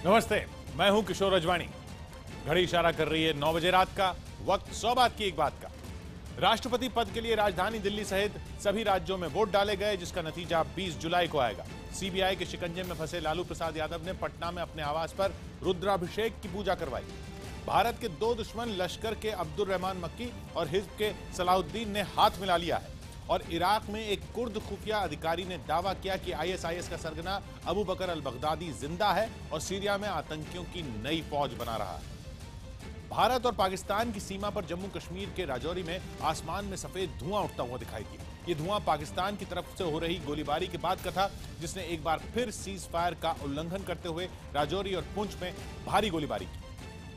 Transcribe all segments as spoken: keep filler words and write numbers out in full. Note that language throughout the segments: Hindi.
नमस्ते, मैं हूं किशोर अजवाणी। घड़ी इशारा कर रही है नौ बजे रात का। वक्त सौ बात की एक बात का। राष्ट्रपति पद के लिए राजधानी दिल्ली सहित सभी राज्यों में वोट डाले गए, जिसका नतीजा बीस जुलाई को आएगा। सीबीआई के शिकंजे में फंसे लालू प्रसाद यादव ने पटना में अपने आवास पर रुद्राभिषेक की पूजा करवाई। भारत के दो दुश्मन लश्कर के अब्दुल रहमान मक्की और हिज्ब के सलाउद्दीन ने हाथ मिला लिया है। और इराक में एक कुर्द खुफिया अधिकारी ने दावा किया कि आईएसआईएस का सरगना अबू बकर अल बगदादी जिंदा है और सीरिया में आतंकियों की नई फौज बना रहा है। भारत और पाकिस्तान की सीमा पर जम्मू कश्मीर के राजौरी में आसमान में सफेद धुआं उठता हुआ दिखाई दिया। ये धुआं पाकिस्तान की तरफ से हो रही गोलीबारी के बाद का था, जिसने एक बार फिर सीज फायर का उल्लंघन करते हुए राजौरी और पुंछ में भारी गोलीबारी की।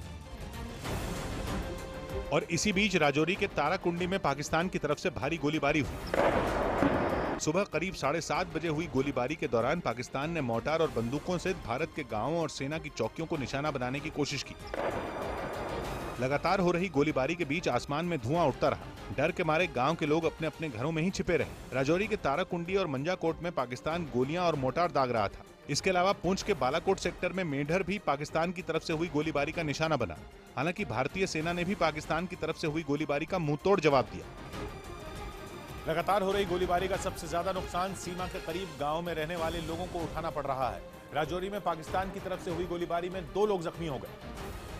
और इसी बीच राजौरी के ताराकुंडी में पाकिस्तान की तरफ से भारी गोलीबारी हुई। सुबह करीब साढ़े सात बजे हुई गोलीबारी के दौरान पाकिस्तान ने मोर्टार और बंदूकों से भारत के गांवों और सेना की चौकियों को निशाना बनाने की कोशिश की। लगातार हो रही गोलीबारी के बीच आसमान में धुआं उठता रहा। डर के मारे गांव के लोग अपने अपने घरों में ही छिपे रहे। राजौरी के ताराकुंडी और मंजाकोट में पाकिस्तान गोलियां और मोर्टार दाग रहा था। इसके अलावा पुंछ के बालाकोट सेक्टर में मेंढर भी पाकिस्तान की तरफ से हुई गोलीबारी का निशाना बना। हालांकि भारतीय सेना ने भी पाकिस्तान की तरफ से हुई गोलीबारी का मुंहतोड़ जवाब दिया। लगातार हो रही गोलीबारी का सबसे ज्यादा नुकसान सीमा के करीब गांव में रहने वाले लोगों को उठाना पड़ रहा है। राजौरी में पाकिस्तान की तरफ से हुई गोलीबारी में दो लोग जख्मी हो गए,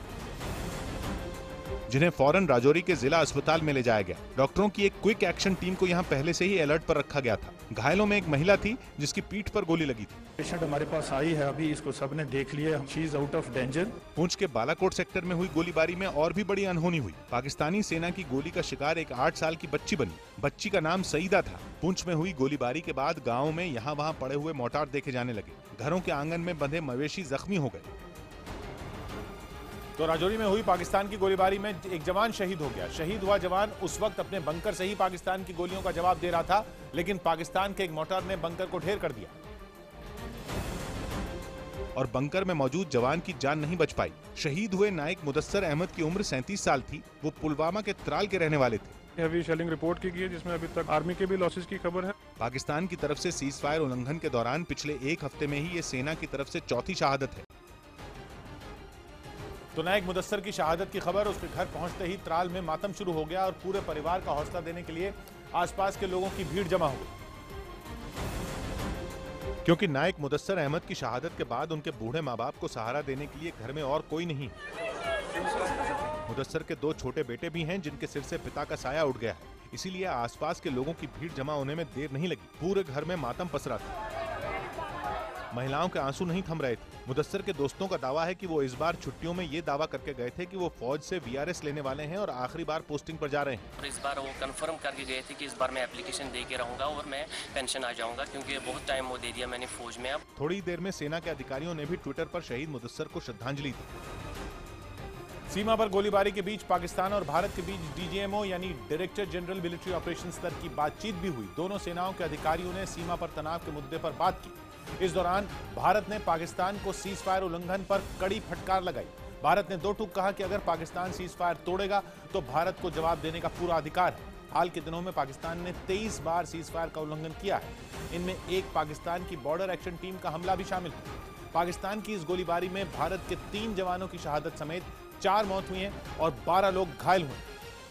जिन्हें फौरन राजौरी के जिला अस्पताल में ले जाया गया। डॉक्टरों की एक क्विक एक्शन टीम को यहां पहले से ही अलर्ट पर रखा गया था। घायलों में एक महिला थी जिसकी पीठ पर गोली लगी थी। पेशेंट हमारे पास आई है, अभी इसको सबने देख लिया, she is out of danger. Poonch के बालाकोट सेक्टर में हुई गोलीबारी में और भी बड़ी अनहोनी हुई। पाकिस्तानी सेना की गोली का शिकार एक आठ साल की बच्ची बनी। बच्ची का नाम सईदा था। पुंछ में हुई गोलीबारी के बाद गाँव में यहाँ वहाँ पड़े हुए मोर्टार देखे जाने लगे। घरों के आंगन में बंधे मवेशी जख्मी हो गए। तो राजौरी में हुई पाकिस्तान की गोलीबारी में एक जवान शहीद हो गया। शहीद हुआ जवान उस वक्त अपने बंकर से ही पाकिस्तान की गोलियों का जवाब दे रहा था, लेकिन पाकिस्तान के एक मोर्टार ने बंकर को ढेर कर दिया और बंकर में मौजूद जवान की जान नहीं बच पाई। शहीद हुए नाइक मुदस्सर अहमद की उम्र सैंतीस साल थी। वो पुलवामा के त्राल के रहने वाले थे। हैवी शेलिंग रिपोर्ट की गई है, जिसमें अभी तक आर्मी के भी लॉसेस की खबर है। पाकिस्तान की तरफ से सीज फायर उल्लंघन के दौरान पिछले एक हफ्ते में ही ये सेना की तरफ से चौथी शहादत है। तो नायक मुदस्सर की शहादत की खबर उसके घर पहुंचते ही त्राल में मातम शुरू हो गया और पूरे परिवार का हौसला देने के लिए आसपास के लोगों की भीड़ जमा हो गई, क्योंकि नायक मुदस्सर अहमद की शहादत के बाद उनके बूढ़े माँ बाप को सहारा देने के लिए घर में और कोई नहीं। मुदस्सर के दो छोटे बेटे भी हैं जिनके सिर से पिता का साया उठ गया है। इसीलिए आसपास के लोगों की भीड़ जमा होने में देर नहीं लगी। पूरे घर में मातम पसरा था। महिलाओं के आंसू नहीं थम रहे थे। मुदस्सर के दोस्तों का दावा है कि वो इस बार छुट्टियों में ये दावा करके गए थे कि वो फौज से वीआरएस लेने वाले हैं और आखिरी बार पोस्टिंग पर जा रहे हैं। और इस बार वो कंफर्म करके गए थे कि इस बार मैं एप्लीकेशन दे के रहूंगा और मैं पेंशन आ जाऊंगा, क्योंकि बहुत टाइम वो दे दिया मैंने फौज में। अब थोड़ी देर में सेना के अधिकारियों ने भी ट्विटर पर शहीद मुदस्सर को श्रद्धांजलि दी। सीमा पर गोलीबारी के बीच पाकिस्तान और भारत के बीच डीजीएमओ यानी डायरेक्टर जनरल मिलिट्री ऑपरेशन स्तर की बातचीत भी हुई। दोनों सेनाओं के अधिकारियों ने सीमा पर तनाव के मुद्दे पर बात की। इस दौरान भारत ने पाकिस्तान को सीज फायर उल्लंघन पर कड़ी फटकार लगाई। भारत ने दो टूक कहा कि अगर पाकिस्तान सीज फायर तोड़ेगा तो भारत को जवाब देने का पूरा अधिकार है। हाल के दिनों में पाकिस्तान ने तेईस बार सीज फायर का उल्लंघन किया है। इनमें एक पाकिस्तान की बॉर्डर एक्शन टीम का हमला भी शामिल है। पाकिस्तान की इस गोलीबारी में भारत के तीन जवानों की शहादत समेत चार मौत हुई हैं और बारह लोग घायल हुए।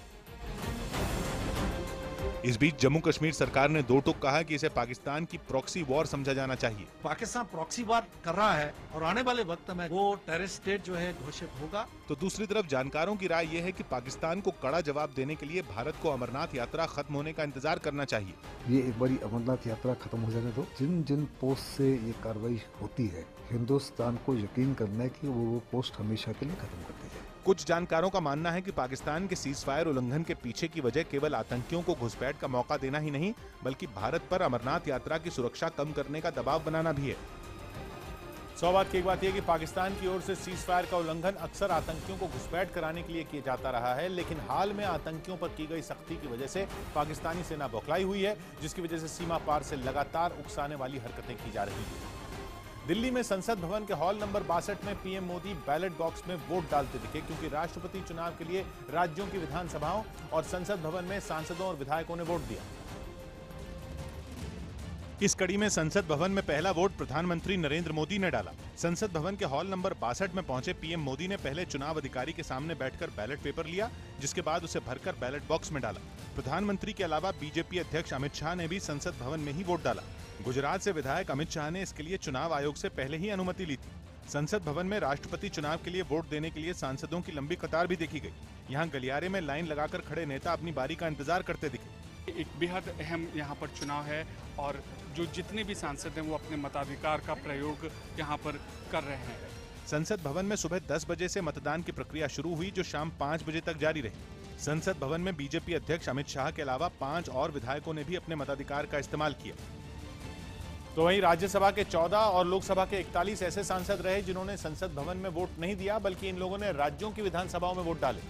इस बीच जम्मू कश्मीर सरकार ने दो टूक कहा कि इसे पाकिस्तान की प्रॉक्सी वॉर समझा जाना चाहिए। पाकिस्तान प्रॉक्सी वॉर कर रहा है और आने वाले वक्त में वो टेररिस्ट स्टेट जो है घोषित होगा। तो दूसरी तरफ जानकारों की राय यह है कि पाकिस्तान को कड़ा जवाब देने के लिए भारत को अमरनाथ यात्रा खत्म होने का इंतजार करना चाहिए। ये एक बारी अमरनाथ यात्रा खत्म हो जाने दो। जिन जिन पोस्ट से ये कार्रवाई होती है, हिंदुस्तान को यकीन करना है कि वो पोस्ट हमेशा के लिए खत्म कर दी जाए। कुछ जानकारों का मानना है कि पाकिस्तान के सीज फायर उल्लंघन के पीछे की वजह केवल आतंकियों को घुसपैठ का मौका देना ही नहीं, बल्कि भारत पर अमरनाथ यात्रा की सुरक्षा कम करने का दबाव बनाना भी है। सौ बात की एक बात यह कि पाकिस्तान की ओर से सीज फायर का उल्लंघन अक्सर आतंकियों को घुसपैठ कराने के लिए किया जाता रहा है, लेकिन हाल में आतंकियों पर की गई सख्ती की वजह से पाकिस्तानी सेना बौखलाई हुई है, जिसकी वजह से सीमा पार से लगातार उकसाने वाली हरकतें की जा रही हैं। दिल्ली में संसद भवन के हॉल नंबर बासठ में पीएम मोदी बैलेट बॉक्स में वोट डालते दिखे, क्योंकि राष्ट्रपति चुनाव के लिए राज्यों की विधानसभाओं और संसद भवन में सांसदों और विधायकों ने वोट दिया। इस कड़ी में संसद भवन में पहला वोट प्रधानमंत्री नरेंद्र मोदी ने डाला। संसद भवन के हॉल नंबर बासठ में पहुंचे पीएम मोदी ने पहले चुनाव अधिकारी के सामने बैठकर बैलेट पेपर लिया, जिसके बाद उसे भरकर बैलेट बॉक्स में डाला। प्रधानमंत्री के अलावा बीजेपी अध्यक्ष अमित शाह ने भी संसद भवन में ही वोट डाला। गुजरात से विधायक अमित शाह ने इसके लिए चुनाव आयोग से पहले ही अनुमति ली थी। संसद भवन में राष्ट्रपति चुनाव के लिए वोट देने के लिए सांसदों की लंबी कतार भी देखी गई। यहाँ गलियारे में लाइन लगाकर खड़े नेता अपनी बारी का इंतजार करते दिखे। एक बेहद अहम यहाँ पर चुनाव है और जो जितने भी सांसद हैं वो अपने मताधिकार का प्रयोग यहाँ पर कर रहे हैं। संसद भवन में सुबह दस बजे से मतदान की प्रक्रिया शुरू हुई, जो शाम पाँच बजे तक जारी रही। संसद भवन में बीजेपी अध्यक्ष अमित शाह के अलावा पांच और विधायकों ने भी अपने मताधिकार का इस्तेमाल किया। तो वहीं राज्यसभा के चौदह और लोकसभा के इकतालीस ऐसे सांसद रहे जिन्होंने संसद भवन में वोट नहीं दिया, बल्कि इन लोगों ने राज्यों की विधानसभाओं में वोट डाले।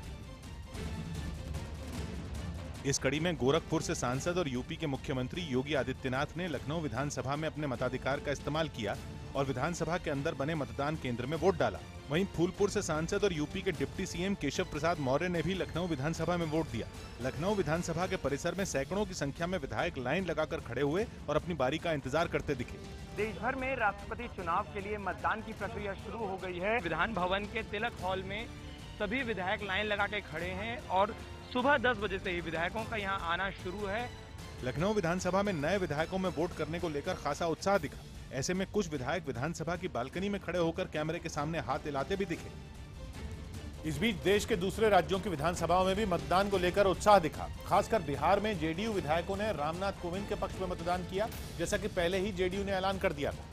इस कड़ी में गोरखपुर से सांसद और यूपी के मुख्यमंत्री योगी आदित्यनाथ ने लखनऊ विधानसभा में अपने मताधिकार का इस्तेमाल किया और विधानसभा के अंदर बने मतदान केंद्र में वोट डाला। वहीं फूलपुर से सांसद और यूपी के डिप्टी सीएम केशव प्रसाद मौर्य ने भी लखनऊ विधानसभा में वोट दिया। लखनऊ विधानसभा के परिसर में सैकड़ों की संख्या में विधायक लाइन लगाकर खड़े हुए और अपनी बारी का इंतजार करते दिखे। देश भर में राष्ट्रपति चुनाव के लिए मतदान की प्रक्रिया शुरू हो गई है। विधान भवन के तिलक हॉल में सभी विधायक लाइन लगा के खड़े हैं और सुबह दस बजे से ही विधायकों का यहाँ आना शुरू है। लखनऊ विधानसभा में नए विधायकों में वोट करने को लेकर खासा उत्साह दिखा। ऐसे में कुछ विधायक विधानसभा की बालकनी में खड़े होकर कैमरे के सामने हाथ हिलाते भी दिखे। इस बीच देश के दूसरे राज्यों की विधानसभाओं में भी मतदान को लेकर उत्साह दिखा। खासकर बिहार में जेडीयू विधायकों ने रामनाथ कोविंद के पक्ष में मतदान किया, जैसा कि पहले ही जेडीयू ने ऐलान कर दिया था।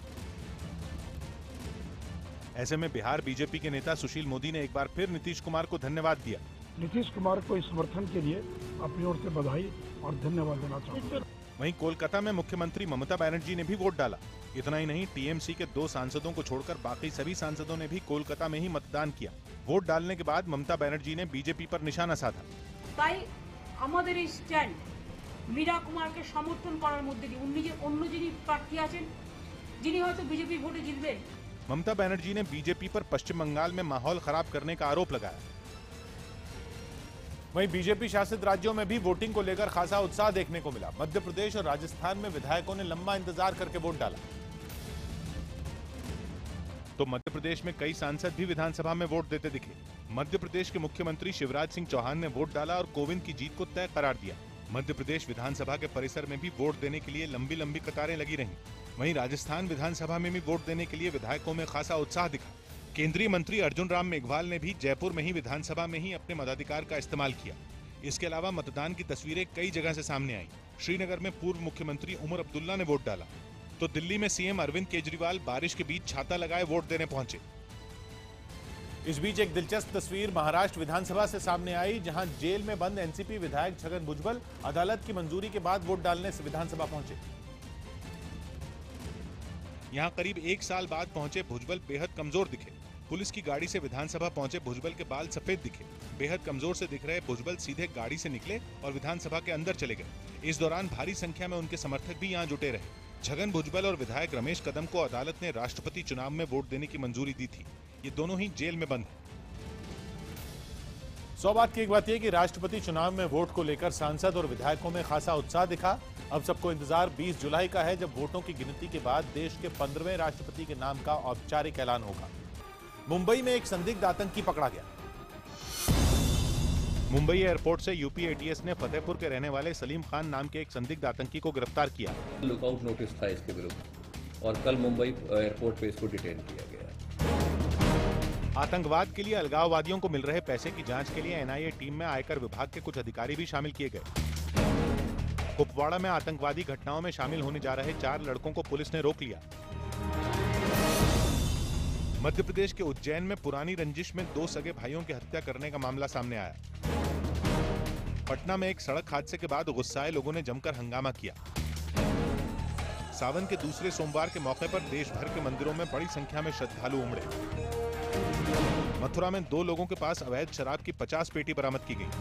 ऐसे में बिहार बीजेपी के नेता सुशील मोदी ने एक बार फिर नीतीश कुमार को धन्यवाद दिया। नीतीश कुमार को इस समर्थन के लिए अपनी ओर से बधाई और धन्यवाद देना चाहता हूँ। वहीं कोलकाता में मुख्यमंत्री ममता बनर्जी ने भी वोट डाला। इतना ही नहीं, टीएमसी के दो सांसदों को छोड़कर बाकी सभी सांसदों ने भी कोलकाता में ही मतदान किया। वोट डालने के बाद ममता बनर्जी ने बीजेपी पर निशाना साधा। তাই আমাদের এই স্ট্যান্ড মীরা কুমারকে সমর্থন করার মধ্যে দিয়ে অন্য যে অন্য যিনি প্রার্থী আছেন যিনি হয়তো বিজেপি ভোটে জিতবেন। ममता बनर्जी ने बीजेपी पर पश्चिम बंगाल में माहौल खराब करने का आरोप लगाया। वहीं बीजेपी शासित राज्यों में भी वोटिंग को लेकर खासा उत्साह देखने को मिला। मध्य प्रदेश और राजस्थान में विधायकों ने लंबा इंतजार करके वोट डाला। तो मध्य प्रदेश में कई सांसद भी विधानसभा में वोट देते दिखे। मध्य प्रदेश के मुख्यमंत्री शिवराज सिंह चौहान ने वोट डाला और कोविंद की जीत को तय करार दिया। मध्य प्रदेश विधानसभा के परिसर में भी वोट देने के लिए लंबी लंबी कतारें लगी रहीं। वहीं राजस्थान विधानसभा में भी वोट देने के लिए विधायकों में खासा उत्साह दिखा। केंद्रीय मंत्री अर्जुन राम मेघवाल ने भी जयपुर में ही विधानसभा में ही अपने मताधिकार का इस्तेमाल किया। इसके अलावा मतदान की तस्वीरें कई जगह से सामने आई। श्रीनगर में पूर्व मुख्यमंत्री उमर अब्दुल्ला ने वोट डाला, तो दिल्ली में सीएम अरविंद केजरीवाल बारिश के बीच छाता लगाए वोट देने पहुंचे। इस बीच एक दिलचस्प तस्वीर महाराष्ट्र विधानसभा से सामने आई, जहां जेल में बंद एनसीपी विधायक छगन भुजबल अदालत की मंजूरी के बाद वोट डालने से विधानसभा पहुंचे। यहां करीब एक साल बाद पहुंचे भुजबल बेहद कमजोर दिखे। पुलिस की गाड़ी से विधानसभा पहुंचे भुजबल के बाल सफेद दिखे। बेहद कमजोर से दिख रहे भुजबल सीधे गाड़ी से निकले और विधानसभा के अंदर चले गए। इस दौरान भारी संख्या में उनके समर्थक भी यहां जुटे रहे। छगन भुजबल और विधायक रमेश कदम को अदालत ने राष्ट्रपति चुनाव में वोट देने की मंजूरी दी थी। ये दोनों ही जेल में बंद हैं। सौ बात की एक बात यह कि राष्ट्रपति चुनाव में वोट को लेकर सांसद और विधायकों में खासा उत्साह दिखा। अब सबको इंतजार बीस जुलाई का है, जब वोटों की गिनती के बाद देश के पंद्रहवें राष्ट्रपति के नाम का औपचारिक ऐलान होगा। मुंबई में एक संदिग्ध आतंकी पकड़ा गया। मुंबई एयरपोर्ट से यूपी एटीएस ने फतेहपुर के रहने वाले सलीम खान नाम के एक संदिग्ध आतंकी को गिरफ्तार किया। लुकआउट नोटिस था इसके विरुद्ध और कल मुंबई एयरपोर्ट पे इसको डिटेन किया गया। आतंकवाद के लिए अलगाववादियों को मिल रहे पैसे की जांच के लिए एनआईए टीम में आयकर विभाग के कुछ अधिकारी भी शामिल किए गए। कुपवाड़ा में आतंकवादी घटनाओं में शामिल होने जा रहे चार लड़कों को पुलिस ने रोक लिया। मध्य प्रदेश के उज्जैन में पुरानी रंजिश में दो सगे भाइयों की हत्या करने का मामला सामने आया। पटना में एक सड़क हादसे के बाद गुस्साए लोगों ने जमकर हंगामा किया। सावन के दूसरे सोमवार के मौके पर देश भर के मंदिरों में बड़ी संख्या में श्रद्धालु उमड़े। मथुरा में दो लोगों के पास अवैध शराब की पचास पेटी बरामद की गई।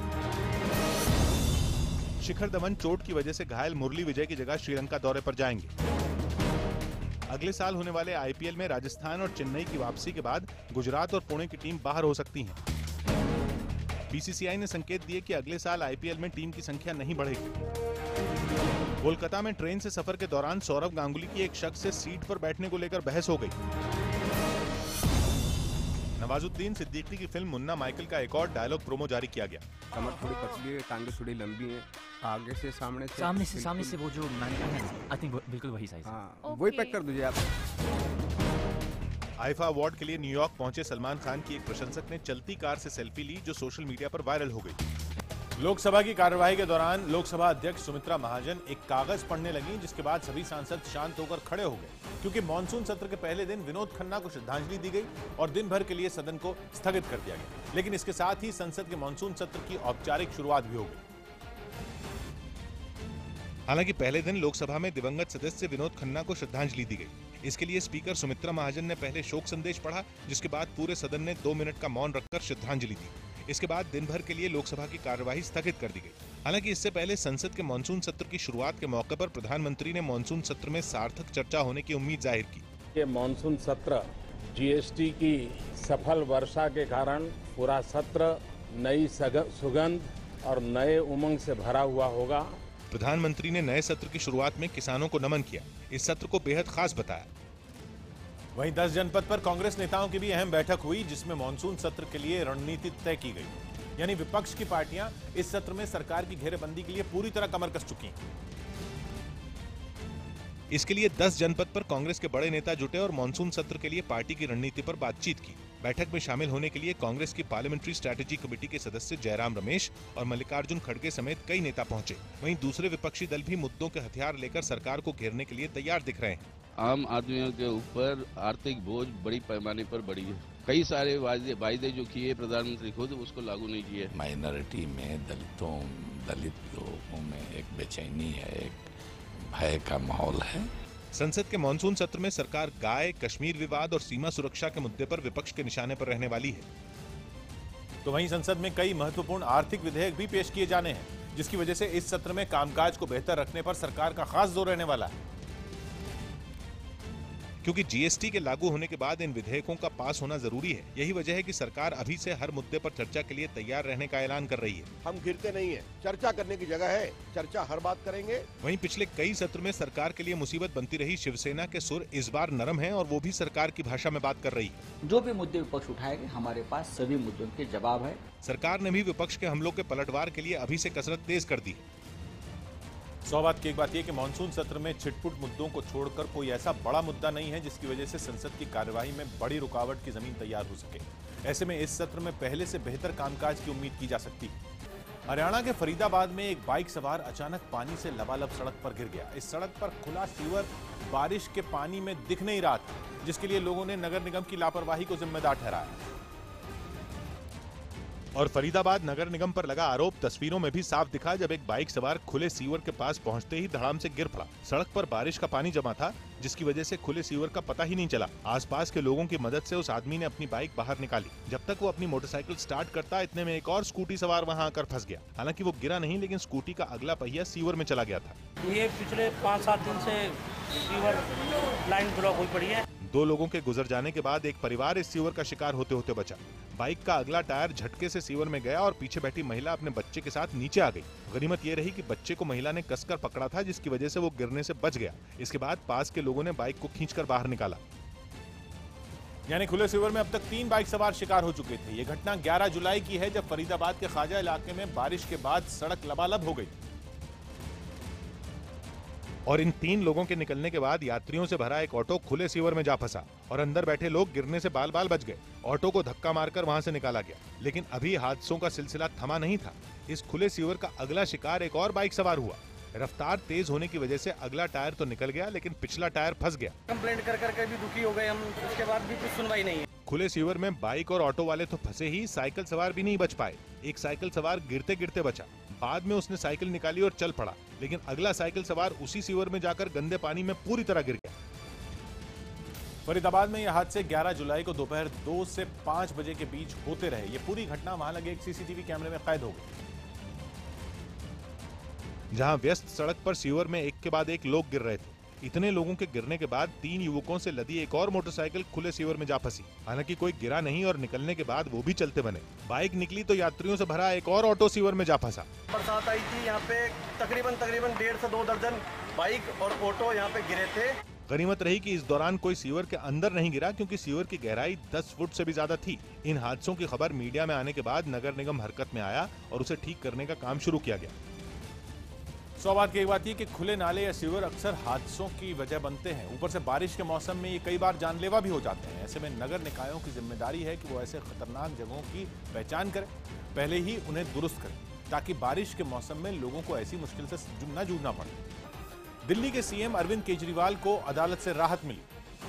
शिखर धवन चोट की वजह से घायल मुरली विजय की जगह श्रीलंका दौरे पर जाएंगे। अगले साल होने वाले आईपीएल में राजस्थान और चेन्नई की वापसी के बाद गुजरात और पुणे की टीम बाहर हो सकती हैं। बीसीसीआई ने संकेत दिए कि अगले साल आईपीएल में टीम की संख्या नहीं बढ़ेगी। कोलकाता में ट्रेन से सफर के दौरान सौरव गांगुली की एक शख्स से सीट पर बैठने को लेकर बहस हो गई। नवाजुद्दीन सिद्दीकी की फिल्म मुन्ना माइकल का एक और डायलॉग प्रोमो जारी किया गया। कमर थोड़ी पतली है, टांगे थोड़ी लंबी हैं, आगे से सामने से सामने से सामने से वो जो मैंने कहा है, आई थिंक बिल्कुल वही साइज। हाँ, वही पैक कर दीजिए आप। आईफा अवार्ड के लिए न्यूयॉर्क पहुंचे सलमान खान की एक प्रशंसक ने चलती कार से सेल्फी ली, जो सोशल मीडिया पर वायरल हो गई। लोकसभा की कार्यवाही के दौरान लोकसभा अध्यक्ष सुमित्रा महाजन एक कागज पढ़ने लगी, जिसके बाद सभी सांसद शांत होकर खड़े हो गए, क्योंकि मानसून सत्र के पहले दिन विनोद खन्ना को श्रद्धांजलि दी गई और दिन भर के लिए सदन को स्थगित कर दिया गया। लेकिन इसके साथ ही संसद के मानसून सत्र की औपचारिक शुरुआत भी हो गई। हालांकि पहले दिन लोकसभा में दिवंगत सदस्य विनोद खन्ना को श्रद्धांजलि दी गई। इसके लिए स्पीकर सुमित्रा महाजन ने पहले शोक संदेश पढ़ा, जिसके बाद पूरे सदन ने दो मिनट का मौन रखकर श्रद्धांजलि दी। इसके बाद दिन भर के लिए लोकसभा की कार्यवाही स्थगित कर दी गई। हालांकि इससे पहले संसद के मानसून सत्र की शुरुआत के मौके पर प्रधानमंत्री ने मानसून सत्र में सार्थक चर्चा होने की उम्मीद जाहिर की। ये मानसून सत्र जीएसटी की सफल वर्षा के कारण पूरा सत्र नई सुगंध और नए उमंग से भरा हुआ होगा। प्रधानमंत्री ने नए सत्र की शुरुआत में किसानों को नमन किया, इस सत्र को बेहद खास बताया। वहीं दस जनपद पर कांग्रेस नेताओं की भी अहम बैठक हुई, जिसमें मानसून सत्र के लिए रणनीति तय की गई। यानी विपक्ष की पार्टियां इस सत्र में सरकार की घेरेबंदी के लिए पूरी तरह कमर कस चुकी हैं। इसके लिए दस जनपद पर कांग्रेस के बड़े नेता जुटे और मानसून सत्र के लिए पार्टी की रणनीति पर बातचीत की। बैठक में शामिल होने के लिए कांग्रेस की पार्लियामेंट्री स्ट्रैटेजी कमेटी के सदस्य जयराम रमेश और मल्लिकार्जुन खड़गे समेत कई नेता पहुंचे। वहीं दूसरे विपक्षी दल भी मुद्दों के हथियार लेकर सरकार को घेरने के लिए तैयार दिख रहे हैं। आम आदमियों के ऊपर आर्थिक बोझ बड़ी पैमाने पर बढ़ी है। कई सारे वायदे वायदे जो किए प्रधानमंत्री खुद उसको लागू नहीं किए। माइनॉरिटी में दलितों दलित लोगों में एक बेचैनी है, एक भय का माहौल है। संसद के मानसून सत्र में सरकार गाय, कश्मीर विवाद और सीमा सुरक्षा के मुद्दे पर विपक्ष के निशाने पर रहने वाली है। तो वहीं संसद में कई महत्वपूर्ण आर्थिक विधेयक भी पेश किए जाने हैं, जिसकी वजह से इस सत्र में कामकाज को बेहतर रखने पर सरकार का खास जोर रहने वाला है। क्योंकि जीएसटी के लागू होने के बाद इन विधेयकों का पास होना जरूरी है। यही वजह है कि सरकार अभी से हर मुद्दे पर चर्चा के लिए तैयार रहने का ऐलान कर रही है। हम गिरते नहीं है, चर्चा करने की जगह है, चर्चा हर बात करेंगे। वहीं पिछले कई सत्र में सरकार के लिए मुसीबत बनती रही शिवसेना के सुर इस बार नरम है और वो भी सरकार की भाषा में बात कर रही है। जो भी मुद्दे विपक्ष उठाएंगे, हमारे पास सभी मुद्दों के जवाब है। सरकार ने भी विपक्ष के हमलों के पलटवार के लिए अभी से कसरत तेज कर दी है। सौ बात की एक बात यह कि मानसून सत्र में छिटपुट मुद्दों को छोड़कर कोई ऐसा बड़ा मुद्दा नहीं है जिसकी वजह से संसद की कार्यवाही में बड़ी रुकावट की जमीन तैयार हो सके। ऐसे में इस सत्र में पहले से बेहतर कामकाज की उम्मीद की जा सकती है। हरियाणा के फरीदाबाद में एक बाइक सवार अचानक पानी से लबालब सड़क पर गिर गया। इस सड़क पर खुला सीवर बारिश के पानी में दिख नहीं रहा था, जिसके लिए लोगों ने नगर निगम की लापरवाही को जिम्मेदार ठहराया। और फरीदाबाद नगर निगम पर लगा आरोप तस्वीरों में भी साफ दिखा, जब एक बाइक सवार खुले सीवर के पास पहुंचते ही धड़ाम से गिर पड़ा। सड़क पर बारिश का पानी जमा था, जिसकी वजह से खुले सीवर का पता ही नहीं चला। आसपास के लोगों की मदद से उस आदमी ने अपनी बाइक बाहर निकाली। जब तक वो अपनी मोटरसाइकिल स्टार्ट करता, इतने में एक और स्कूटी सवार वहां आकर फंस गया। हालांकि वो गिरा नहीं, लेकिन स्कूटी का अगला पहिया सीवर में चला गया था। ये पिछले पाँच सात दिन से सीवर लाइन ब्लॉक हुई पड़ी है। दो लोगों के गुजर जाने के बाद एक परिवार इस सीवर का शिकार होते होते बचा। बाइक का अगला टायर झटके से सीवर में गया और पीछे बैठी महिला अपने बच्चे के साथ नीचे आ गई। गनीमत ये रही कि बच्चे को महिला ने कसकर पकड़ा था, जिसकी वजह से वो गिरने से बच गया। इसके बाद पास के लोगों ने बाइक को खींचकर बाहर निकाला। यानी खुले सीवर में अब तक तीन बाइक सवार शिकार हो चुके थे। ये घटना ग्यारह जुलाई की है, जब फरीदाबाद के खाजा इलाके में बारिश के बाद सड़क लबालब हो गई और इन तीन लोगों के निकलने के बाद यात्रियों से भरा एक ऑटो खुले सीवर में जा फंसा और अंदर बैठे लोग गिरने से बाल बाल बच गए। ऑटो को धक्का मारकर वहां से निकाला गया, लेकिन अभी हादसों का सिलसिला थमा नहीं था। इस खुले सीवर का अगला शिकार एक और बाइक सवार हुआ। रफ्तार तेज होने की वजह से अगला टायर तो निकल गया, लेकिन पिछला टायर फंस गया। कंप्लेंट कर करके भी दुखी हो गए हम, उसके बाद भी कुछ सुनवाई नहीं है। खुले सीवर में बाइक और ऑटो वाले तो फंसे ही, साइकिल सवार भी नहीं बच पाए। एक साइकिल सवार गिरते गिरते बचा। बाद में उसने साइकिल निकाली और चल पड़ा, लेकिन अगला साइकिल सवार उसी सीवर में जाकर गंदे पानी में पूरी तरह गिर गया। फरीदाबाद में यह हादसे ग्यारह जुलाई को दोपहर दो से पांच बजे के बीच होते रहे। ये पूरी घटना वहां लगे एक सीसीटीवी कैमरे में कैद हो गई, जहां व्यस्त सड़क पर सीवर में एक के बाद एक लोग गिर रहे थे। इतने लोगों के गिरने के बाद तीन युवकों से लदी एक और मोटरसाइकिल खुले सीवर में जा फंसी। हालांकि कोई गिरा नहीं और निकलने के बाद वो भी चलते बने। बाइक निकली तो यात्रियों से भरा एक और ऑटो सीवर में जा फंसा। बरसात आई थी, यहाँ पे तकरीबन तकरीबन डेढ़ से दो दर्जन बाइक और ऑटो यहाँ पे गिरे थे। गनीमत रही कि इस दौरान कोई सीवर के अंदर नहीं गिरा, क्योंकि सीवर की गहराई दस फुट से भी ज्यादा थी। इन हादसों की खबर मीडिया में आने के बाद नगर निगम हरकत में आया और उसे ठीक करने का काम शुरू किया गया। सौ बात की एक बात ये कि खुले नाले या सीवर अक्सर हादसों की वजह बनते हैं। ऊपर से बारिश के मौसम में ये कई बार जानलेवा भी हो जाते हैं। ऐसे में नगर निकायों की जिम्मेदारी है कि वो ऐसे खतरनाक जगहों की पहचान करें, पहले ही उन्हें दुरुस्त करें, ताकि बारिश के मौसम में लोगों को ऐसी मुश्किल से न जूझना पड़े। दिल्ली के सीएम अरविंद केजरीवाल को अदालत से राहत मिली।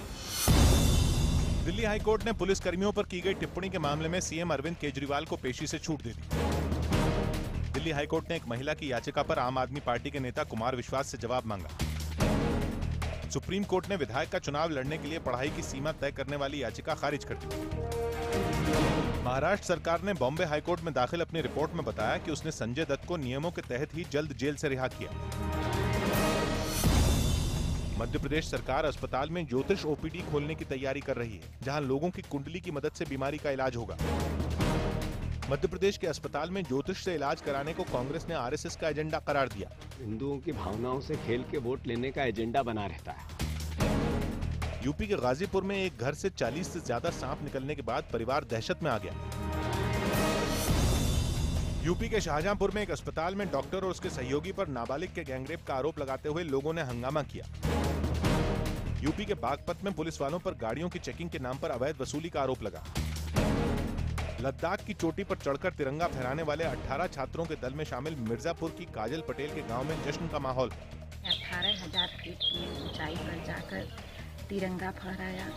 दिल्ली हाईकोर्ट ने पुलिस कर्मियों पर की गई टिप्पणी के मामले में सीएम अरविंद केजरीवाल को पेशी से छूट दे दी। दिल्ली हाईकोर्ट ने एक महिला की याचिका पर आम आदमी पार्टी के नेता कुमार विश्वास से जवाब मांगा। सुप्रीम कोर्ट ने विधायक का चुनाव लड़ने के लिए पढ़ाई की सीमा तय करने वाली याचिका खारिज कर दी। महाराष्ट्र सरकार ने बॉम्बे हाईकोर्ट में दाखिल अपनी रिपोर्ट में बताया कि उसने संजय दत्त को नियमों के तहत ही जल्द जेल से रिहा किया। मध्य प्रदेश सरकार अस्पताल में ज्योतिष ओपीडी खोलने की तैयारी कर रही है, जहां लोगों की कुंडली की मदद से बीमारी का इलाज होगा। मध्य प्रदेश के अस्पताल में ज्योतिष से इलाज कराने को कांग्रेस ने आरएसएस का एजेंडा करार दिया। हिंदुओं की भावनाओं से खेल के वोट लेने का एजेंडा बना रहता है। यूपी के गाजीपुर में एक घर से चालीस से ज्यादा सांप निकलने के बाद परिवार दहशत में आ गया। यूपी के शाहजहांपुर में एक अस्पताल में डॉक्टर और उसके सहयोगी पर नाबालिग के गैंगरेप का आरोप लगाते हुए लोगों ने हंगामा किया। यूपी के बागपत में पुलिस वालों पर गाड़ियों की चेकिंग के नाम पर अवैध वसूली का आरोप लगा। लद्दाख की चोटी पर चढ़कर तिरंगा फहराने वाले अठारह छात्रों के दल में शामिल मिर्जापुर की काजल पटेल के गांव में जश्न का माहौल। अठारह हजार फीट की ऊंचाई पर जाकर तिरंगा फहराया।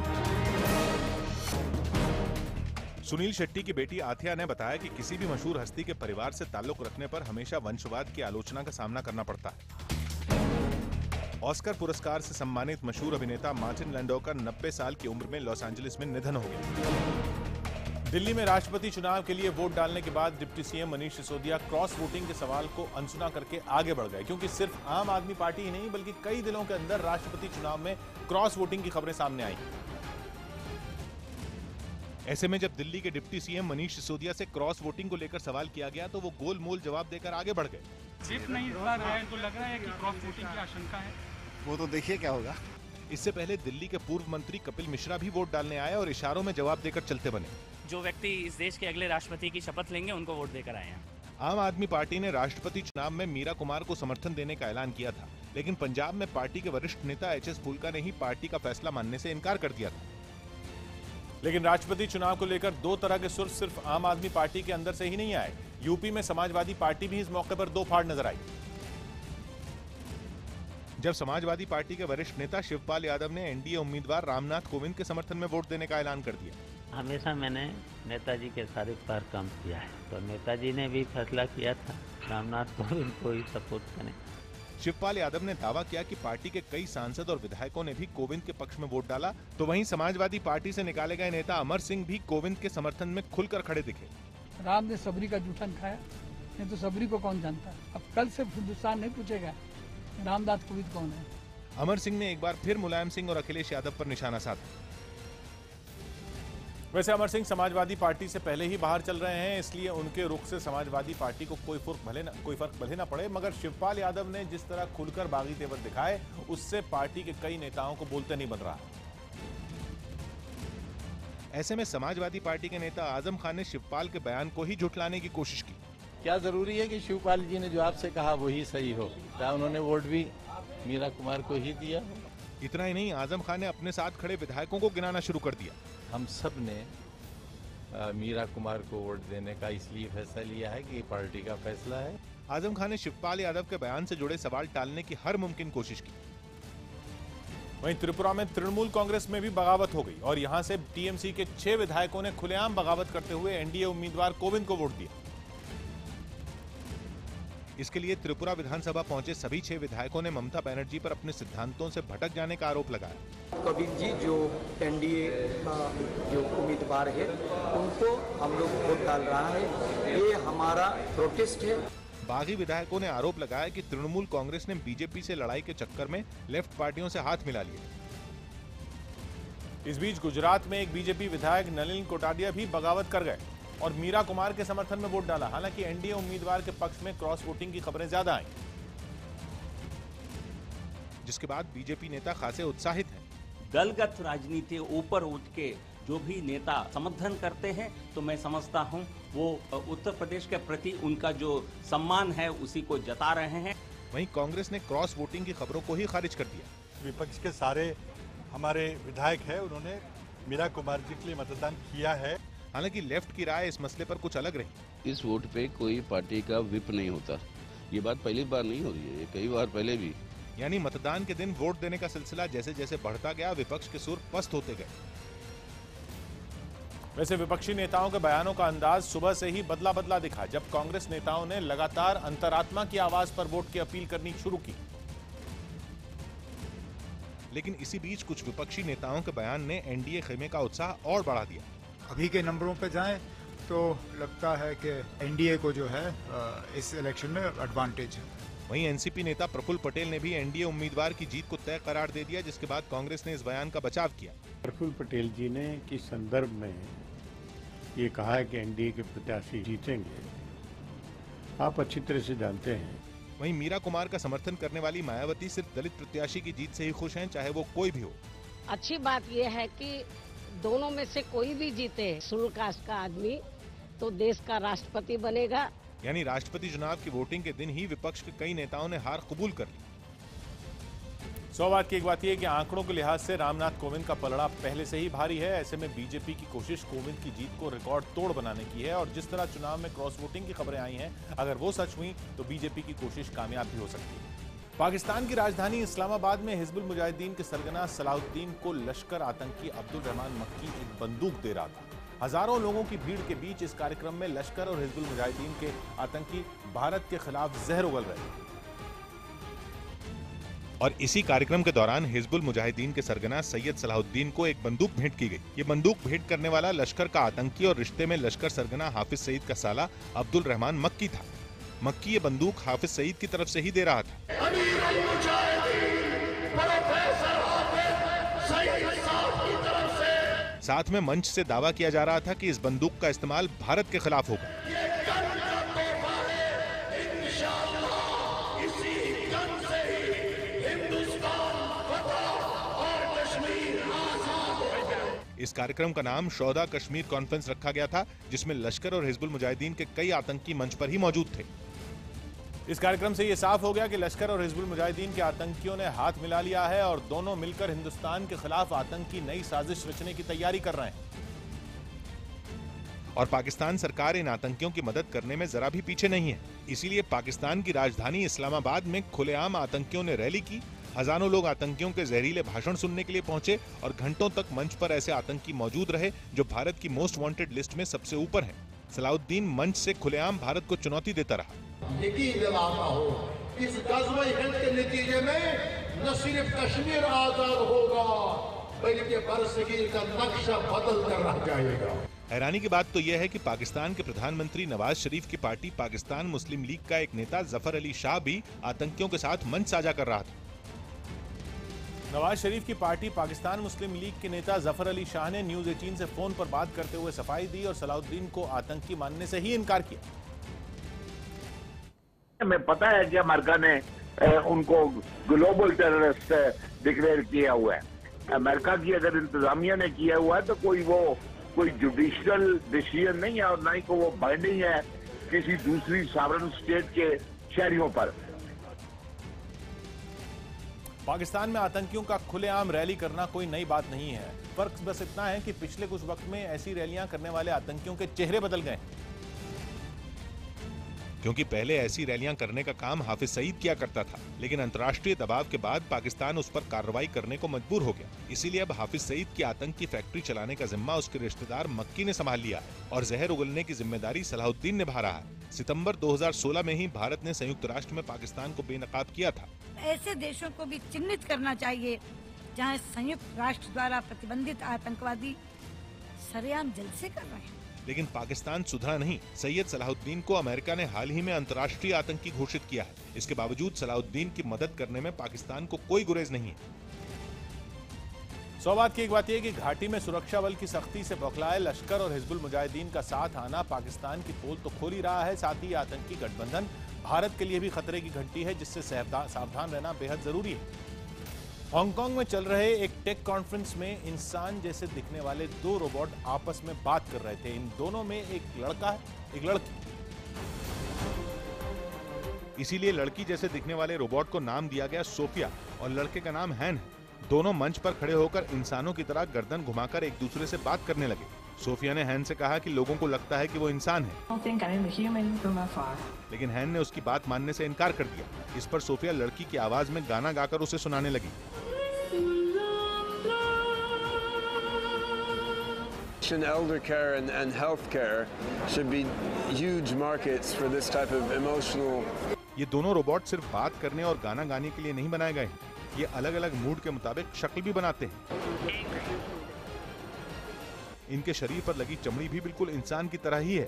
सुनील शेट्टी की बेटी आथिया ने बताया कि किसी भी मशहूर हस्ती के परिवार से ताल्लुक रखने पर हमेशा वंशवाद की आलोचना का सामना करना पड़ता है। ऑस्कर पुरस्कार से सम्मानित मशहूर अभिनेता मार्टिन लैंडो का नब्बे साल की उम्र में लॉस एंजलिस में निधन हो गया। दिल्ली में राष्ट्रपति चुनाव के लिए वोट डालने के बाद deputy CM Manish Sisodia cross voting के सवाल को अनसुना करके आगे बढ़ गए, क्योंकि सिर्फ आम आदमी पार्टी ही नहीं बल्कि कई दिनों के अंदर राष्ट्रपति चुनाव में क्रॉस वोटिंग की खबरें सामने आई। ऐसे में जब दिल्ली के डिप्टी सीएम मनीष सिसोदिया से क्रॉस वोटिंग को लेकर सवाल किया गया तो वो गोलमोल जवाब देकर आगे बढ़ गए। चिप नहीं इस बार है तो लग रहा है कि क्रॉस वोटिंग की आशंका है। वो तो देखिए क्या होगा। इससे पहले दिल्ली के पूर्व मंत्री कपिल मिश्रा भी वोट डालने आए और इशारों में जवाब देकर चलते बने। जो व्यक्ति इस देश के अगले राष्ट्रपति की शपथ लेंगे उनको वोट देकर आए हैं। आम आदमी पार्टी ने राष्ट्रपति चुनाव में मीरा कुमार को समर्थन देने का ऐलान किया था, लेकिन पंजाब में पार्टी के वरिष्ठ नेता एच एस फुल्का ने ही पार्टी का फैसला मानने से इनकार कर दिया था। लेकिन राष्ट्रपति चुनाव को लेकर दो तरह के सुर सिर्फ आम आदमी पार्टी के अंदर से ही नहीं आए। यूपी में समाजवादी पार्टी भी इस मौके पर दो फाड़ नजर आई। जब समाजवादी पार्टी के वरिष्ठ नेता शिवपाल यादव ने एनडीए उम्मीदवार रामनाथ कोविंद के समर्थन में वोट देने का ऐलान कर दिया। हमेशा मैंने नेताजी के सारे पर काम किया है, तो नेताजी ने भी फैसला किया था रामनाथ कोविंद को ही सपोर्ट करें। शिवपाल यादव ने दावा किया कि पार्टी के कई सांसद और विधायकों ने भी कोविंद के पक्ष में वोट डाला, तो वहीं समाजवादी पार्टी से निकाले गए नेता अमर सिंह भी कोविंद के समर्थन में खुलकर खड़े दिखे। राम ने सबरी का जूठन खाया, नहीं तो सबरी को कौन जानता है। अब कल से हिंदुस्तान नहीं पूछेगा रामनाथ कोविंद कौन है। अमर सिंह ने एक बार फिर मुलायम सिंह और अखिलेश यादव पर निशाना साधा। वैसे अमर सिंह समाजवादी पार्टी से पहले ही बाहर चल रहे हैं, इसलिए उनके रुख से समाजवादी पार्टी को कोई फर्क भले न कोई फर्क भले ना पड़े, मगर शिवपाल यादव ने जिस तरह खुलकर बागी तेवर दिखाए उससे पार्टी के कई नेताओं को बोलते नहीं बन रहा। ऐसे में समाजवादी पार्टी के नेता आजम खान ने शिवपाल के बयान को ही झुठलाने की कोशिश की। क्या जरूरी है कि शिवपाल जी ने जो आपसे कहा वही सही हो? क्या उन्होंने वोट भी मीरा कुमार को ही दिया? इतना ही नहीं, आजम खान ने अपने साथ खड़े विधायकों को गिनाना शुरू कर दिया। हम सब ने आ, मीरा कुमार को वोट देने का इसलिए फैसला लिया है कि पार्टी का फैसला है। आजम खान ने शिवपाल यादव के बयान से जुड़े सवाल टालने की हर मुमकिन कोशिश की। वहीं त्रिपुरा में तृणमूल कांग्रेस में भी बगावत हो गई और यहां से टीएमसी के छह विधायकों ने खुलेआम बगावत करते हुए एनडीए उम्मीदवार कोविंद को वोट दिया। इसके लिए त्रिपुरा विधानसभा पहुंचे सभी छह विधायकों ने ममता बनर्जी पर अपने सिद्धांतों से भटक जाने का आरोप लगाया। कोविंद जी जो एनडीए का जो उम्मीदवार है उनको हम लोग वोट डाल रहा है, ये हमारा प्रोटेस्ट है। बागी विधायकों ने आरोप लगाया कि तृणमूल कांग्रेस ने बीजेपी से लड़ाई के चक्कर में लेफ्ट पार्टियों से हाथ मिला लिया। इस बीच गुजरात में एक बीजेपी विधायक नलिन कोटाडिया भी बगावत कर गए और मीरा कुमार के समर्थन में वोट डाला। हालांकि एनडीए उम्मीदवार के पक्ष में क्रॉस वोटिंग की खबरें ज्यादा आई, जिसके बाद बीजेपी नेता खासे उत्साहित हैं। दलगत राजनीति ऊपर उठ के जो भी नेता समर्थन करते हैं तो मैं समझता हूं वो उत्तर प्रदेश के प्रति उनका जो सम्मान है उसी को जता रहे हैं। वहीं कांग्रेस ने क्रॉस वोटिंग की खबरों को ही खारिज कर दिया। विपक्ष के सारे हमारे विधायक हैं, उन्होंने मीरा कुमार जी के लिए मतदान किया है। हालांकि लेफ्ट की राय इस मसले पर कुछ अलग रही। इस वोट पे कोई पार्टी का विप नहीं होता, ये बात पहली बार नहीं हो रही है, ये कई बार पहले भी। यानी मतदान के दिन वोट देने का सिलसिला जैसे जैसे बढ़ता गया, विपक्ष के सुर पस्त होते गए। वैसे विपक्षी नेताओं के बयानों का अंदाज सुबह से ही बदला बदला दिखा, जब कांग्रेस नेताओं ने लगातार अंतरात्मा की आवाज पर वोट की अपील करनी शुरू की। लेकिन इसी बीच कुछ विपक्षी नेताओं के बयान ने एनडीए खेमे का उत्साह और बढ़ा दिया। अभी के नंबरों पे जाएं तो लगता है कि एनडीए को जो है इस इलेक्शन में एडवांटेज है। वहीं एनसीपी नेता प्रफुल्ल पटेल ने भी एनडीए उम्मीदवार की जीत को तय करार दे दिया, जिसके बाद कांग्रेस ने इस बयान का बचाव किया। प्रफुल्ल पटेल जी ने किस संदर्भ में ये कहा है कि एनडीए के प्रत्याशी जीतेंगे, आप अच्छी तरह से जानते हैं। वहीं मीरा कुमार का समर्थन करने वाली मायावती सिर्फ दलित प्रत्याशी की जीत से ही खुश हैं, चाहे वो कोई भी हो। अच्छी बात यह है कि दोनों में से कोई भी जीते, शेड्यूल कास्ट का आदमी तो देश का राष्ट्रपति बनेगा। यानी राष्ट्रपति चुनाव की वोटिंग के दिन ही विपक्ष के कई नेताओं ने हार कबूल कर ली। सौ बात की एक बात यह है कि आंकड़ों के लिहाज से रामनाथ कोविंद का पलड़ा पहले से ही भारी है। ऐसे में बीजेपी की कोशिश कोविंद की जीत को रिकॉर्ड तोड़ बनाने की है, और जिस तरह चुनाव में क्रॉस वोटिंग की खबरें आई हैं, अगर वो सच हुई तो बीजेपी की कोशिश कामयाब भी हो सकती है। पाकिस्तान की राजधानी इस्लामाबाद में हिजबुल मुजाहिदीन के सरगना सलाउद्दीन को लश्कर आतंकी अब्दुल रहमान मक्की एक बंदूक दे रहा था। हजारों लोगों की भीड़ के बीच इस कार्यक्रम में लश्कर और हिजबुल मुजाहिदीन के आतंकी भारत के खिलाफ जहर उगल रहे थे। और इसी कार्यक्रम के दौरान हिजबुल मुजाहिदीन के सरगना सैयद सलाहुद्दीन को एक बंदूक भेंट की गई। ये बंदूक भेंट करने वाला लश्कर का आतंकी और रिश्ते में लश्कर सरगना हाफिज सईद का साला अब्दुल रहमान मक्की था। मक्की ये बंदूक हाफिज सईद की तरफ से ही दे रहा था। साथ में मंच से दावा किया जा रहा था कि इस बंदूक का इस्तेमाल भारत के खिलाफ होगा। इस कार्यक्रम का नाम शौदा कश्मीर कॉन्फ्रेंस रखा गया था, जिसमें लश्कर और हिजबुल मुजाहिदीन के कई आतंकी मंच पर ही मौजूद थे। इस कार्यक्रम से यह साफ हो गया कि लश्कर और हिजबुल मुजाहिदीन के आतंकियों ने हाथ मिला लिया है और दोनों मिलकर हिंदुस्तान के खिलाफ आतंकी नई साजिश रचने की तैयारी कर रहे हैं। और पाकिस्तान सरकार इन आतंकियों की मदद करने में जरा भी पीछे नहीं है। इसीलिए पाकिस्तान की राजधानी इस्लामाबाद में खुलेआम आतंकियों ने रैली की। हजारों लोग आतंकियों के जहरीले भाषण सुनने के लिए पहुंचे और घंटों तक मंच पर ऐसे आतंकी मौजूद रहे जो भारत की मोस्ट वांटेड लिस्ट में सबसे ऊपर हैं। सलाउद्दीन मंच से खुलेआम भारत को चुनौती देता रहा। यकीन दिलाता हो, इस गज़वे हिंद के नतीजे में न सिर्फ कश्मीर आजाद होगा बल्कि बरसगीर का नक्शा बदल कर रह जाएगा। हैरानी की बात तो यह है कि पाकिस्तान के प्रधानमंत्री नवाज शरीफ की पार्टी पाकिस्तान मुस्लिम लीग का एक नेता जफर अली शाह भी आतंकियों के साथ मंच साझा कर रहा था। नवाज शरीफ की पार्टी पाकिस्तान मुस्लिम लीग के नेता जफर अली शाह ने न्यूज अठारह से फोन पर बात करते हुए सफाई दी और सलाउद्दीन को आतंकी मानने से ही इनकार किया। हमें पता है कि अमेरिका ने उनको ग्लोबल टेररिस्ट डिक्लेयर किया हुआ है। अमेरिका की अगर इंतजामिया ने किया हुआ है तो कोई वो कोई जुडिशियल डिसीजन नहीं है और ना ही को वो बाइंडिंग है किसी दूसरी सॉवरेन स्टेट के शहरियों पर। पाकिस्तान में आतंकियों का खुलेआम रैली करना कोई नई बात नहीं है। फर्क बस इतना है कि पिछले कुछ वक्त में ऐसी रैलियां करने वाले आतंकियों के चेहरे बदल गए, क्योंकि पहले ऐसी रैलियां करने का काम हाफिज सईद किया करता था, लेकिन अंतर्राष्ट्रीय दबाव के बाद पाकिस्तान उस पर कार्रवाई करने को मजबूर हो गया। इसीलिए अब हाफिज सईद की आतंक की फैक्ट्री चलाने का जिम्मा उसके रिश्तेदार मक्की ने संभाल लिया है और जहर उगलने की जिम्मेदारी सलाहुद्दीन निभा रहा है। सितंबर दो हज़ार सोलह में ही भारत ने संयुक्त राष्ट्र में पाकिस्तान को बेनकाब किया था। ऐसे देशों को भी चिन्हित करना चाहिए जहां संयुक्त राष्ट्र द्वारा प्रतिबंधित आतंकवादी सरेआम जलसे कर रहे हैं। लेकिन पाकिस्तान सुधरा नहीं। सैयद सलाहुद्दीन को अमेरिका ने हाल ही में अंतर्राष्ट्रीय आतंकी घोषित किया है। इसके बावजूद सलाहुद्दीन की मदद करने में पाकिस्तान को कोई गुरेज नहीं है। सौ बात की एक बात यह कि घाटी में सुरक्षा बल की सख्ती से बौखलाए लश्कर और हिजबुल मुजाहिदीन का साथ आना पाकिस्तान की पोल तो खोल ही रहा है, साथ ही आतंकी गठबंधन भारत के लिए भी खतरे की घंटी है, जिससे सावधान रहना बेहद जरूरी है। हांगकांग में चल रहे एक टेक कॉन्फ्रेंस में इंसान जैसे दिखने वाले दो रोबोट आपस में बात कर रहे थे। इन दोनों में एक लड़का है, एक लड़की। इसीलिए लड़की जैसे दिखने वाले रोबोट को नाम दिया गया सोफिया और लड़के का नाम हैन है। दोनों मंच पर खड़े होकर इंसानों की तरह गर्दन घुमाकर एक दूसरे से बात करने लगे। सोफिया ने हैन से कहा कि लोगों को लगता है कि वो इंसान है, लेकिन हैन ने उसकी बात मानने से इनकार कर दिया। इस पर सोफिया लड़की की आवाज में गाना गाकर उसे सुनाने लगी। Elder care and, and health care should be huge markets for this type of emotional. ये दोनों रोबोट सिर्फ बात करने और गाना गाने के लिए नहीं बनाए गए हैं, ये अलग अलग मूड के मुताबिक शक्ल भी बनाते हैं। इनके शरीर पर लगी चमड़ी भी बिल्कुल इंसान की तरह ही है।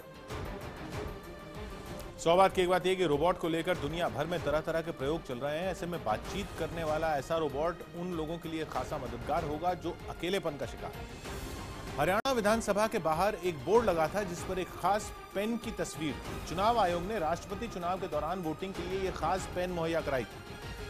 सौ बात की एक बात यह कि रोबोट को लेकर दुनिया भर में तरह तरह के प्रयोग चल रहे हैं। ऐसे में बातचीत करने वाला ऐसा रोबोट उन लोगों के लिए खासा मददगार होगा जो अकेलेपन का शिकार है। हरियाणा विधानसभा के बाहर एक बोर्ड लगा था जिस पर एक खास पेन की तस्वीर थी। चुनाव आयोग ने राष्ट्रपति चुनाव के दौरान वोटिंग के लिए यह खास पेन मुहैया कराई थी,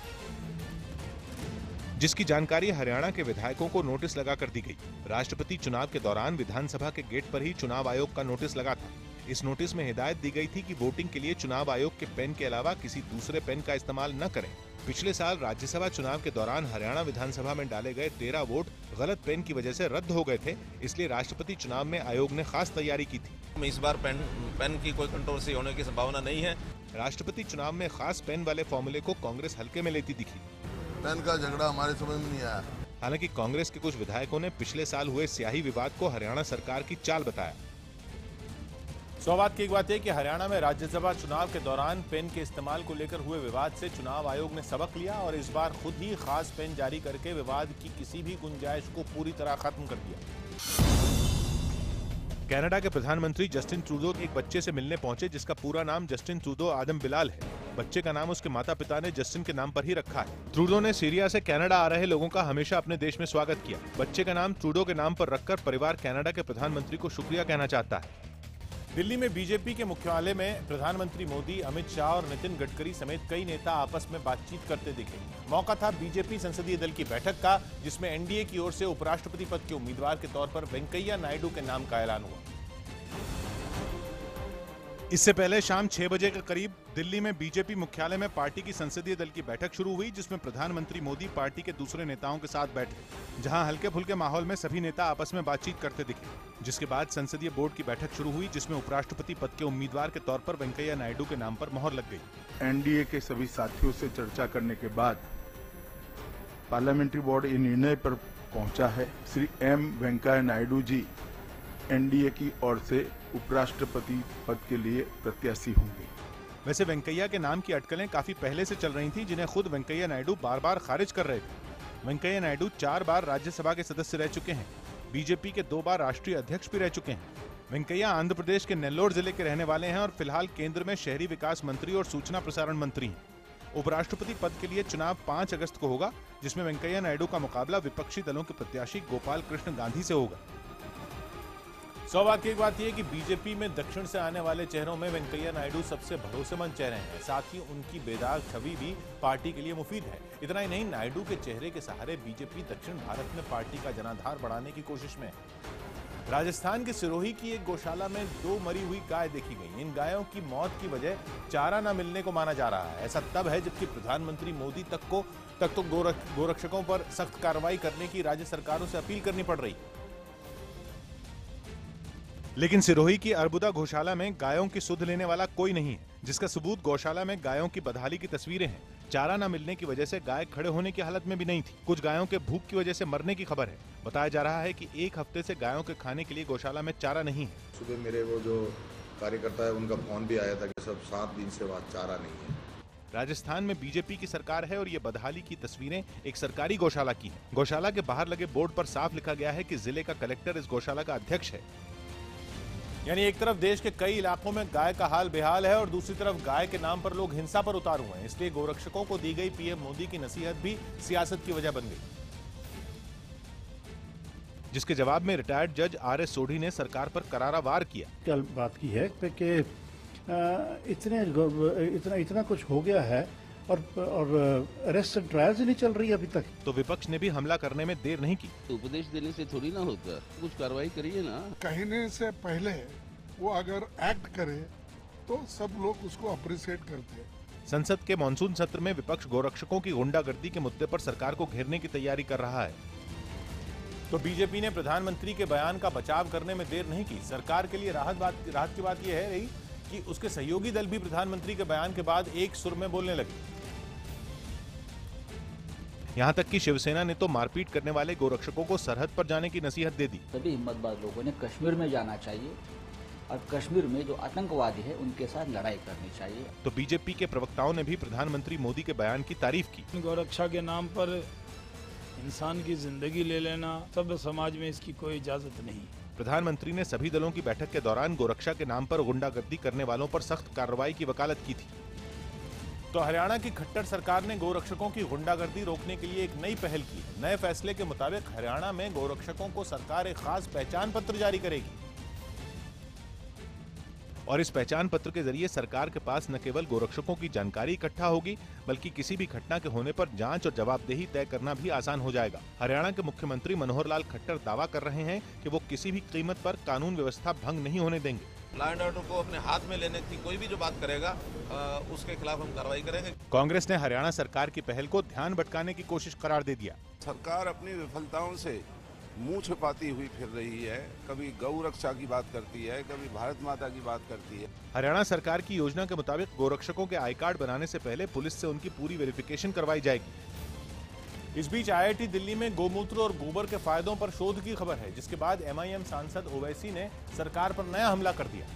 जिसकी जानकारी हरियाणा के विधायकों को नोटिस लगाकर दी गई। राष्ट्रपति चुनाव के दौरान विधानसभा के गेट पर ही चुनाव आयोग का नोटिस लगा था। इस नोटिस में हिदायत दी गई थी कि वोटिंग के लिए चुनाव आयोग के पेन के अलावा किसी दूसरे पेन का इस्तेमाल न करें। पिछले साल राज्यसभा चुनाव के दौरान हरियाणा विधानसभा में डाले गए तेरह वोट गलत पेन की वजह से रद्द हो गए थे, इसलिए राष्ट्रपति चुनाव में आयोग ने खास तैयारी की थी। इस बार पेन पेन की कोई कंट्रोवर्सी होने की संभावना नहीं है। राष्ट्रपति चुनाव में खास पेन वाले फॉर्मूले को कांग्रेस हल्के में लेती दिखी। पेन का झगड़ा हमारे समझ में नहीं आया। हालांकि कांग्रेस के कुछ विधायकों ने पिछले साल हुए स्याही विवाद को हरियाणा सरकार की चाल बताया। सौ बात की एक बात है कि हरियाणा में राज्यसभा चुनाव के दौरान पेन के इस्तेमाल को लेकर हुए विवाद से चुनाव आयोग ने सबक लिया और इस बार खुद ही खास पेन जारी करके विवाद की किसी भी गुंजाइश को पूरी तरह खत्म कर दिया। कनाडा के प्रधानमंत्री जस्टिन ट्रूडो एक बच्चे से मिलने पहुंचे जिसका पूरा नाम जस्टिन ट्रूडो आदम बिलाल है। बच्चे का नाम उसके माता पिता ने जस्टिन के नाम पर ही रखा है। ट्रूडो ने सीरिया से कनाडा आ रहे लोगों का हमेशा अपने देश में स्वागत किया। बच्चे का नाम ट्रूडो के नाम पर रखकर परिवार कनाडा के प्रधानमंत्री को शुक्रिया कहना चाहता है। दिल्ली में बीजेपी के मुख्यालय में प्रधानमंत्री मोदी, अमित शाह और नितिन गडकरी समेत कई नेता आपस में बातचीत करते दिखे। मौका था बीजेपी संसदीय दल की बैठक का, जिसमें एनडीए की ओर से उपराष्ट्रपति पद के उम्मीदवार के तौर पर वेंकैया नायडू के नाम का ऐलान हुआ। इससे पहले शाम छह बजे के करीब दिल्ली में बीजेपी मुख्यालय में पार्टी की संसदीय दल की बैठक शुरू हुई, जिसमें प्रधानमंत्री मोदी पार्टी के दूसरे नेताओं के साथ बैठे, जहां हल्के फुल्के माहौल में सभी नेता आपस में बातचीत करते दिखे। जिसके बाद संसदीय बोर्ड की बैठक शुरू हुई, जिसमें उपराष्ट्रपति पद के उम्मीदवार के तौर पर वेंकैया नायडू के नाम पर मोहर लग गई। एनडीए के सभी साथियों से चर्चा करने के बाद पार्लियामेंट्री बोर्ड इन निर्णय पर पहुंचा है। श्री एम वेंकैया नायडू जी एनडीए की ओर से उपराष्ट्रपति पद के लिए प्रत्याशी होंगे। वैसे वेंकैया के नाम की अटकलें काफी पहले से चल रही थीं, जिन्हें खुद वेंकैया नायडू बार बार खारिज कर रहे थे। वेंकैया नायडू चार बार राज्यसभा के सदस्य रह चुके हैं, बीजेपी के दो बार राष्ट्रीय अध्यक्ष भी रह चुके हैं। वेंकैया आंध्र प्रदेश के नेल्लोर जिले के रहने वाले हैं और फिलहाल केंद्र में शहरी विकास मंत्री और सूचना प्रसारण मंत्री हैं। उपराष्ट्रपति पद के लिए चुनाव पाँच अगस्त को होगा, जिसमें वेंकैया नायडू का मुकाबला विपक्षी दलों के प्रत्याशी गोपाल कृष्ण गांधी से होगा। सौ बात की एक बात यह कि बीजेपी में दक्षिण से आने वाले चेहरों में वेंकैया नायडू सबसे भरोसेमंद चेहरे हैं। साथ ही उनकी बेदाग छवि भी पार्टी के लिए मुफीद है। इतना ही नहीं, नायडू के चेहरे के सहारे बीजेपी दक्षिण भारत में पार्टी का जनाधार बढ़ाने की कोशिश में है। राजस्थान के सिरोही की एक गौशाला में दो मरी हुई गाय देखी गई। इन गायों की मौत की वजह चारा न मिलने को माना जा रहा है। ऐसा तब है जबकि प्रधानमंत्री मोदी तक को तक तो गोरक्षकों पर सख्त कार्रवाई करने की राज्य सरकारों से अपील करनी पड़ रही है। लेकिन सिरोही की अर्बुदा गौशाला में गायों की सुध लेने वाला कोई नहीं है, जिसका सबूत गौशाला में गायों की बदहाली की तस्वीरें हैं। चारा न मिलने की वजह से गाय खड़े होने की हालत में भी नहीं थी। कुछ गायों के भूख की वजह से मरने की खबर है। बताया जा रहा है कि एक हफ्ते से गायों के खाने के लिए गौशाला में चारा नहीं है। सुबह मेरे वो जो कार्यकर्ता है उनका फोन भी आया था कि सब सात दिन से वहाँ चारा नहीं है। राजस्थान में बीजेपी की सरकार है और ये बदहाली की तस्वीरें एक सरकारी गौशाला की हैं। गौशाला के बाहर लगे बोर्ड पर साफ लिखा गया है कि जिले का कलेक्टर इस गौशाला का अध्यक्ष है। यानी एक तरफ देश के कई इलाकों में गाय का हाल बेहाल है और दूसरी तरफ गाय के नाम पर लोग हिंसा पर उतारू हैं। इसलिए गोरक्षकों को दी गई पीएम मोदी की नसीहत भी सियासत की वजह बन गई, जिसके जवाब में रिटायर्ड जज आर एस सोढ़ी ने सरकार पर करारा वार किया। कल बात की है कि इतने इतना इतना कुछ हो गया है और और अरेस्ट एंड ट्रायल्स ही नहीं चल रही अभी तक। तो विपक्ष ने भी हमला करने में देर नहीं की। तो उपदेश देने से थोड़ी ना होता, कुछ कार्रवाई करिए ना। कहने से पहले वो अगर एक्ट करे तो सब लोग उसको अप्रिशिएट करते हैं। संसद के मॉनसून सत्र में विपक्ष गोरक्षकों की गुंडागर्दी के मुद्दे पर सरकार को घेरने की तैयारी कर रहा है। तो बीजेपी ने प्रधानमंत्री के बयान का बचाव करने में देर नहीं की। सरकार के लिए राहत बात राहत की बात यह है रही कि उसके सहयोगी दल भी प्रधानमंत्री के बयान के बाद एक सुर में बोलने लगे। यहां तक कि शिवसेना ने तो मारपीट करने वाले गोरक्षकों को सरहद पर जाने की नसीहत दे दी। सभी हिम्मतबाज लोगों ने कश्मीर में जाना चाहिए और कश्मीर में जो आतंकवादी है उनके साथ लड़ाई करनी चाहिए। तो बीजेपी के प्रवक्ताओं ने भी प्रधानमंत्री मोदी के बयान की तारीफ की। गौरक्षा के नाम पर इंसान की जिंदगी ले लेना, सब समाज में इसकी कोई इजाजत नहीं। प्रधानमंत्री ने सभी दलों की बैठक के दौरान गोरक्षा के नाम पर गुंडागर्दी करने वालों पर सख्त कार्रवाई की वकालत की थी। तो हरियाणा की खट्टर सरकार ने गोरक्षकों की गुंडागर्दी रोकने के लिए एक नई पहल की। नए फैसले के मुताबिक हरियाणा में गोरक्षकों को सरकार एक खास पहचान पत्र जारी करेगी और इस पहचान पत्र के जरिए सरकार के पास न केवल गोरक्षकों की जानकारी इकट्ठा होगी, बल्कि किसी भी घटना के होने पर जांच और जवाबदेही तय करना भी आसान हो जाएगा। हरियाणा के मुख्यमंत्री मनोहर लाल खट्टर दावा कर रहे हैं कि वो किसी भी कीमत पर कानून व्यवस्था भंग नहीं होने देंगे। लॉ एंड ऑर्डर को अपने हाथ में लेने की कोई भी जो बात करेगा आ, उसके खिलाफ हम कार्रवाई करेंगे। कांग्रेस ने हरियाणा सरकार की पहल को ध्यान भटकाने की कोशिश करार दे दिया। सरकार अपनी विफलताओं से मुंह छिपाती हुई फिर रही है। कभी गौ रक्षा की बात करती है, कभी भारत माता की बात करती है। हरियाणा सरकार की योजना के मुताबिक गोरक्षकों के आई कार्ड बनाने से पहले पुलिस से उनकी पूरी वेरिफिकेशन करवाई जाएगी। इस बीच आई आई टी दिल्ली में गोमूत्र और गोबर के फायदों पर शोध की खबर है, जिसके बाद एम आई एम सांसद ओवैसी ने सरकार पर नया हमला कर दिया